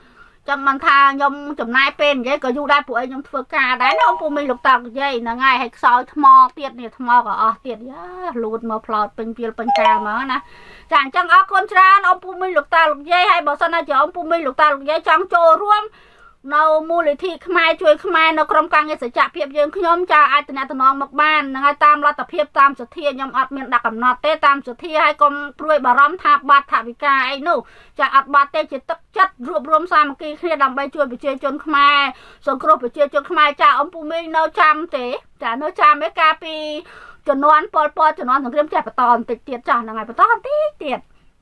chẳng bằng tha nhom chấm nai pen vậy có du đai phụ ấy nhom thưa ca đấy nó phụ mình lục tạc vậy là ngày hay soi thmo tiệt này thmo có tiệt lụt mà plot bên kia bên ca mà nè chẳng chẳng con trai ông phụ mình lục tạc vậy hay bảo sao na chờ ông phụ mình lục tạc vậy chẳng trồ luôn nào mua lấy thị khai chui khai nó cầm căng cái sự chạm hiệp dương nhóm cha ai từ nhà từ nòng một ban ngay tam la tập hiệp tam sự thi nhóm ọt miền đặc cầm nọt tê tam sự thi hay con ruồi bà rắm tháp bát tháp bị ca ấy nô cha ọt bát tê chỉ tất chất rùm xa một kỳ khi làm bay chui bị chơi chôn khai xong rồi bị chơi chôn khai cha ông phụ minh nấu chăm thế cha nấu chăm mấy cà pi cho nón pol cho nón thằng kiếm cha phải tòn tiệt cha là ngày phải tòn tiệt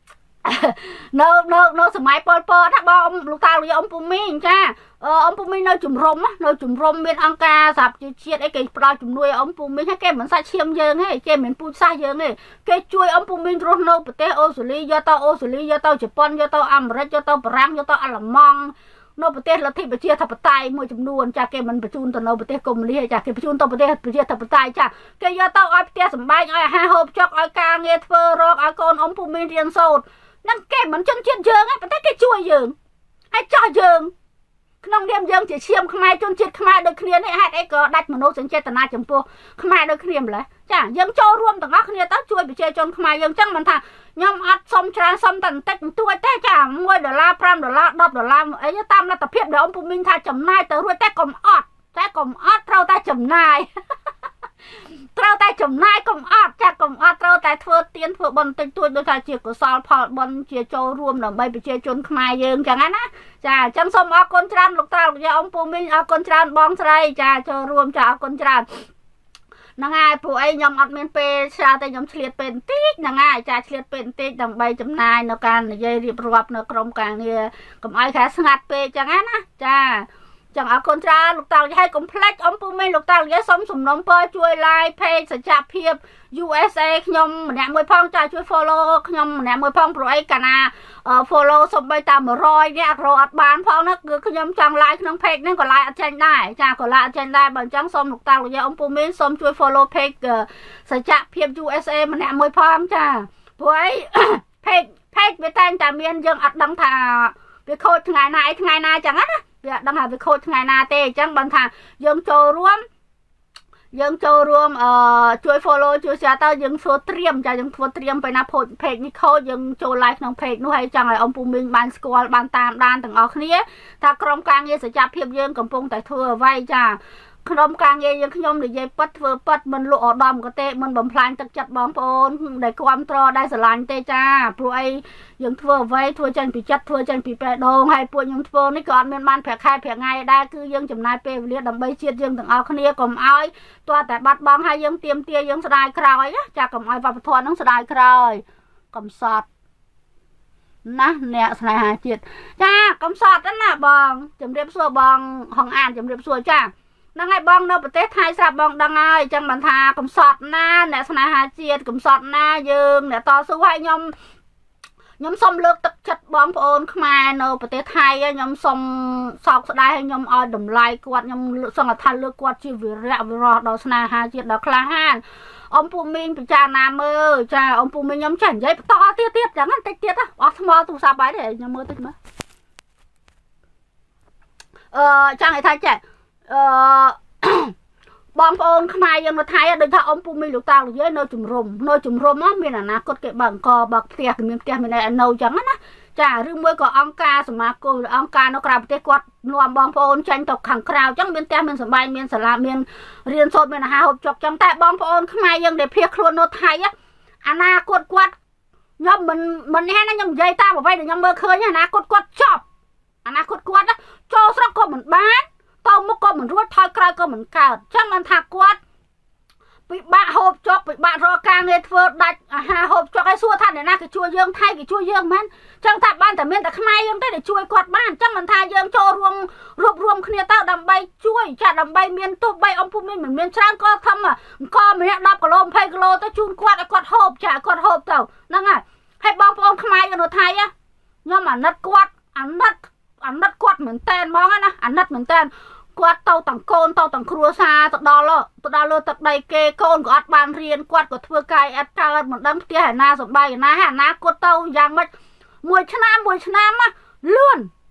nóสมัยปอถ้าบอกลูกตาลูกông phụ minh cha ông phụ minh nơi chùm rôm bên ăn ca sạp chiết ấy cái pro chùm nuôi ông phụ minh hay cái mình sai chiêm dương ấy cái mình pu sai dương ấy cái chui ông phụ minh rồi nấu bể ô xử lý do tao Japan do tao America do tao Brang do tao Alamong nấu bể là thịt bể chia thập tai môi chùm nuông cha cái mình bể chun tao nấu bể cùng đi cha cái bể chun tao bể chia thập tai cha cái do tao ai bể sắm bay ai hai hộp chọc ai ca nghe phơ rок ai con ông phụ minh riêng sốtนั่นแกมันจนเชียนเยิงไอ้ประเทศแกช่วยเยิงให้จ่อเยิงน้องเดียมเยิงจะเชียมขมายจนเชียนขมายโดยเคลียร์ให้ให้ไอ้ก็ดัดมโนสัญเจตนาจำพวกขมายโดยเคลียร์เลยจ้ะยังโจรวมต่างก็เคลียร์ตั้งช่วยไปเชียจนขมายยังจังมันทางยอมอัดสมชราสมตันเต็กตัวแต่จ้ะมวย$1 $5 $10ไอ้ยังตามระดับเพียบเดี๋ยวองค์ปู่มินทาจำนายแต่รวยแต่กลมอดเราแต่จำนายเราแต่จำนายกลมอดจากกลมอดเราแต่เธอเตียนเพื่อบอลติดตัวโดยการเจียกสอลพอบอลเจียโจรวมหน่อใบไปเจียจนขมายยืงจากนั้นนะจ้าจังสมอคนจานลูกตาลูกยาองปูมินอคนจานบองใส่จ้าโจรวมจ้าคนจานนางไงผู้ไอ้ยอมอัดเมนเปชาแต่ยอมเฉลี่ยเป็นติ๊กนางไงจ้าเฉลี่ยเป็นติ๊กดังใบจำนายในการยัยรีบรวบในกรมการเนี่ยกับไอ้แค่สงัดเปจากนั้นนะจ้าจังเอาคนจานลูกตาจะให้คอมเพล็กซ์องปูมินลูกตาจะสมสมน้องเปอช่วยไลน์เพจสัจจะเพียบ USA ขยมเนี่ยมวยพองจ่ายช่วย follow ขยมเนี่ยมวยพองโปรไอ้กันนะfollow สมไปตาม100เนี่ยรออัดบานพองนักคือขยมจังไลน์ขนมเพจนั่นก็ไลน์อัดเจนได้จ้าก็ไลน์อัดเจนได้บางจังสมลูกตาจะองปูมินสมช่วย follow เพจสัจจะเพียบ USA มันเนี่ยมวยพองจ้าโปรไอ้เพจไปแต่งแต่เมียนยังอัดดังถ่าไปโคตรไงนายจังนะดังหาไปโคตรไงนาเตจังบางทางยังโจรวมช่วย follow ช่วยแชร์ต่อยังโชว์เตรียมจะยังโชว์เตรียมไปนะเพจนี้เขายังโชว์ไลฟ์น้องเพจนู้นให้จังไอองปูมิงบานสกอลบานตามด้านต่างออกนี้ถ้ากรมการเงินสัจจะเพียบยังกำปงแต่ทัวร์ไว้จ้าขนมกลางยังขยมเดี๋ยวปัดเฟอปัดมันลุอดอมก็เตะมันบ่มพลานจักจัดบองโปนได้ความตรอได้สลายเตะจ้าปลุยยังทัวไว้ทัวจันปีจัดทัวจันปีแปดดงให้ปลุยยังทัวนี่ก่อนมันมันแผลคายแผลไงได้คือยังจำนายเปรี้ยเรียดดำใบเชียดยังต่างเอาคนนี้กลมอ้อยตัวแต่บัดบองให้ยังเตรียมเตียยังสลายครอยจากกลมอ้อยวัดทวนต้องสลายครอยกลมสอดนะเนี่ยสลายหาจิตจ้ากลมสอดนั่นน่ะบองจำเรียบซัวบองห้องอ่านจำเรียบซัวจ้าดังไงบองเราประเทศไทยสาบบองดังไงจังบันทากำสอดหน้าเนี่ยสนายหาเจียดกำสอดหน้ายืงเนี่ยต่อสู้ให้ยมสมเลือกตักจัดบองโอนขมาในประเทศไทยยมสมสอบสได้ให้ยมอดมไล่กวดยมส่งทันเลือกกวดชีวิตระวิรอดสนายหาเจียดดอกคลาฮันองปูมิงไปจานามือจ้าองปูมิงยมฉันใจต่อเตี้ยอย่างนั้นเตี้ยอ่ะอ๋อสมอตูซาไปเดี๋ยวยมมือติดมั้ยจ้างไอ้ไทยแจ๊บองโอนขมายยังมาไทยโดยถ้าองปูมีลูกตาหรือเยอะโนจุ่มรมอ่ะมีน่ะนะกดเก็บบังคอบักเตียกมีเตียกมีในโนจังนะจ้าเรื่องมวยก็องกาสมาโกองกาโนกราบเตะกวดรวมบองโอนจันตกขังคราวจังมีเตียกมีสบายมีสลามีเรียนโซดมีนะฮะหกจกจังแต่บองโอนขมายยังเด็กเพียครัวโนไทยอ่ะอนาคตกวดย่อมมันแน่นั่นยังใหญ่ตาบอกไปเดี๋ยวยังเบอร์เคยนะกดจบอนาคตกวดนะโจสระก็เหมือนบ้านตอมก็เหมือนรวดทอยใครก็เหมือนกันช่างมันถักกวดปิบะหอบจอกปิบะรอกลางเงินเฟิร์ดัดหอบจอกไอ้ซัวท่านเนี่ยนะคือช่วยเยื่อไทยคือช่วยเยื่อมันจังทับบ้านแต่เมียนแต่ขมายยังได้แต่ช่วยกวาดบ้านจังมันทายเยื่อโจรวมเคลียร์เต้าดำใบช่วยจัดดำใบเมียนตุบใบอมพูมินเหมือนเมียนช้างก็ทำอ่ะก็เมียนับกระโลมไพกระโลตะจูนกวาดกวาดหอบจ่ากวาดหอบเต่านั่งไงให้บองปองขมายกันหนูไทยอ่ะย่อมนัดกวาดอันนัดกวาดเหมือนแตนมองนะอันนัดเหมือนแตนกวาดเต่าต่างโกนเต่าต่างครัวซาตักดอลเลยตักใดเกโกนก็อัดบานเรียนกวาดก็เทือกายอัดการเหมือนดังเตี้ยหน้าสบายหน้าหน้ากวาดเต่าอย่างมันมวยชนะมะเลื่อน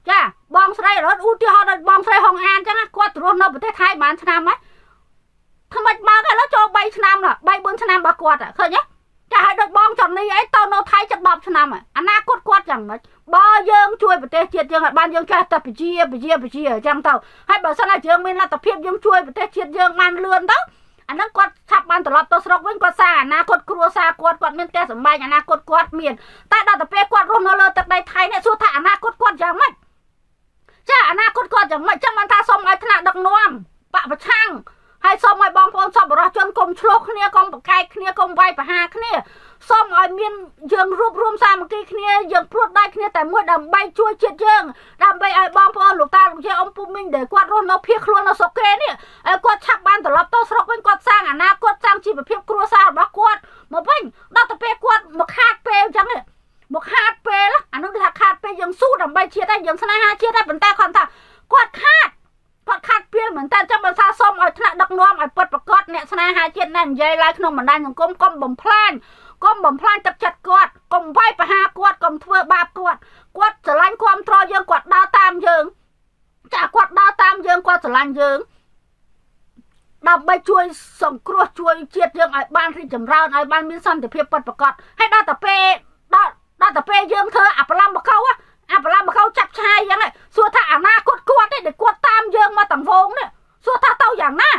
ចាបងស្រីរត់ឧទាហរណ៍បងស្រីហងអានចឹងណាគាត់រស់នៅប្រទេសថៃបានឆ្នាំហើយថ្មិចបើឥឡូវចូល3ឆ្នាំ3 4ឆ្នាំរបស់គាត់ឃើញទេចាឲ្យដូចបងចំនេះអីទៅនៅថៃជិត10ឆ្នាំអនាគតគាត់យ៉ាងម៉េចបើយើងជួយប្រទេសជាតិយើងឲ្យបានយើងចេះតែពជាអញ្ចឹងទៅហើយបើសិនតែយើងមានលទ្ធភាពយើងជួយប្រទេសជាតិយើងបានលឿនទៅអាហ្នឹងគាត់ឆាប់បានត្រឡប់ទៅស្រុកវិញគាត់សារអនាគតគ្រួសារគាត់មានផ្ទះសម្បែងអនាគតគាត់មានតែដល់ទៅពេលគាត់រស់នៅលើទឹកដីថៃនេះសួរថាអនាគតគាត់យ៉ាងម៉េចចាអនាគតគាត់យ៉ាងម៉េចចឹងបានថាសូមឲ្យថ្នាក់ដឹកនាំបពប្រឆាំងហើយសូមឲ្យបងប្អូនសប្បុរសជនកុំឆ្លោះគ្នាកុំប្រកែកគ្នាកុំវាយប្រហារគ្នាសូមឲ្យមានយើងរួបរวมសាមគ្គីគ្នាយើងព្រួតដៃគ្នាតែមួយដើម្បីជួយជាតិយើងដើម្បីឲ្យបងប្អូនលោកតាលោកយាយអ៊ំពូមីងដែលគាត់រស់នៅភៀសខ្លួននៅស្រុកគេនេះឲ្យគាត់ឆាប់បានត្រឡប់ទៅស្រុកវិញគាត់សាងអនាគតសាងជីវភាពគ្រួសាររបស់គាត់មកវិញដល់ទៅពេលគាត់មកខាតពេលអញ្ចឹងមកខាតពេលអានោះគេថាខាតពេលយើងស៊ូដើម្បីជាតិហើយយើងស្នេហាជាតិហើយប៉ុន្តែគាត់ថាគាត់ខាតពេលមែនតើចាំបើថាសូមឲ្យថ្នាក់ដឹកនាំឲ្យពិតប្រកបអ្នកស្នេហាជាតិណានិយាយឡើងក្នុងបណ្ដាញសង្គមកុំបំផ្លាញទឹកចិត្តគាត់កុំវាយប្រហារគាត់កុំធ្វើបាបគាត់ស្រឡាញ់គ្រប់ត្រយើងគាត់ដើរតាមយើងចាគាត់ដើរតាមយើងគាត់ស្រឡាញ់យើងដើម្បីជួយសង្គ្រោះជួយជាតិយើងឲ្យបានរីកចម្រើនឲ្យបានមានសន្តិភាពពិតប្រាកដហើយដល់តែពេលយើងធ្វើអាប្រឡំបកោចាប់ឆាយយ៉ាងហ្នឹងសួរថាអនាគតគាត់ទេដែលគាត់តាមយើងមកទាំងវងនេះសួរថាទៅយ៉ាងណា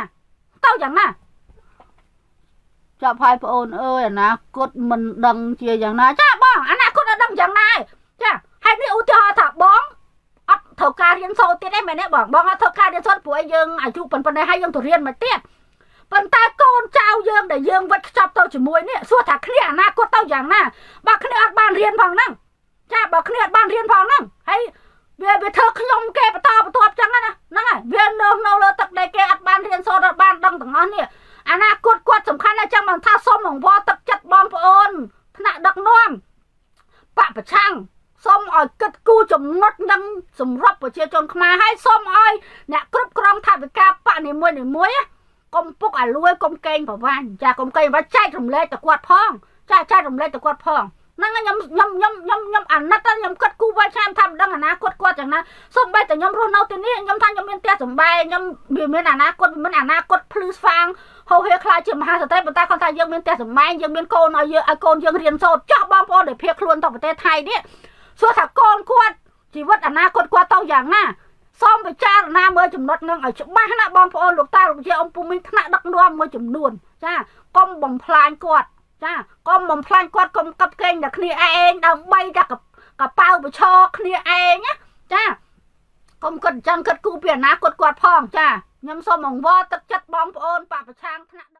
ចាប់ហើយបងអូនអើយអនាគតមិនដឹងជាយ៉ាងណាចាបងអនាគតអត់ដឹងយ៉ាងណាចាហើយនេះឧទាហរណ៍ថាបងអត់ត្រូវការរៀនសូត្រទៀតទេមែនទេបងអត់ត្រូវការរៀនសូត្រព្រោះយើងអាយុប៉ុណ្ណេះហើយយើងទៅរៀនមកទៀតប៉ុន្តែកូនចៅយើងដែលយើងវិតខ្ចប់ទៅជាមួយនេះសួរថាគ្នាអនាគតទៅយ៉ាងណាបើគ្នាអត់បានរៀនផងហ្នឹងចាបើគ្នាអត់បានរៀនផងហ្នឹងហើយវាធ្វើខ្ញុំគេបន្តបន្ទាប់ចឹងណាហ្នឹងហើយវានៅលើទឹកដីគេអត់បានរៀនសូត្រអត់បានដឹងទាំងអស់នេះអនាគតគាត់សំខាន់ណាស់ចាំមិនថាសូមអង្វរទឹកចិត្តបងប្អូនថ្នាក់ដឹកនាំបពប្រឆាំងសូមឲ្យគិតគូរចំណុចនឹងសម្រាប់ប្រជាជនខ្មែរហើយសូមឲ្យអ្នកគ្រប់គ្រងថវិកាបកនីមួយកុំពុកអាលួយកុំកេងប្រវាញ់ចាកុំកេងប្រវាញ់ចែករំលែកទៅគាត់ផងចាចែករំលែកទៅគាត់ផងហ្នឹងខ្ញុំអាណិតខ្ញុំគិតគូរវាយឆ្នាំថាមិនដឹងអនាគតគាត់យ៉ាងណាសូម្បីតែខ្ញុំរស់នៅទីនេះខ្ញុំថាខ្ញុំមានផ្ទះសម្បែងខ្ញុំវាមានអនាគតមិនអនាគតភ្លឺស្វាងហូរហៀខ្លាចជាមហាស្ត្រីប៉ុន្តែគាត់ថាយើងមានផ្ទះសម្បែងយើងមានកូនឲ្យកូនយើងរៀនសូត្រចាស់បងប្អូនដែលភៀសខ្លួនទៅប្រទេសថៃនេះសួរថាកូនគាត់ជីវិតអនាគតគាត់ទៅយ៉ាងណាសូមពិចារណាមើលចំណុចហ្នឹងឲ្យច្បាស់ណាបងប្អូនលោកតាលោកយាយអ៊ំពូមីងថ្នាក់ដឹកនាំមួយចំនួនចាកុំបំផ្លាញគាត់ចាកុំបំផ្លាញគាត់កុំកັບកេងតែគ្នាឯងដើម្បីតែកប៉ៅបឆោគ្នាឯងណាចាកុំគិតអញ្ចឹងគិតគូរពីអនាគតគាត់ផងចាខ្ញុំសូមអង្វរទឹកចិត្តបងប្អូនបពប្រឆាំងថ្នាក់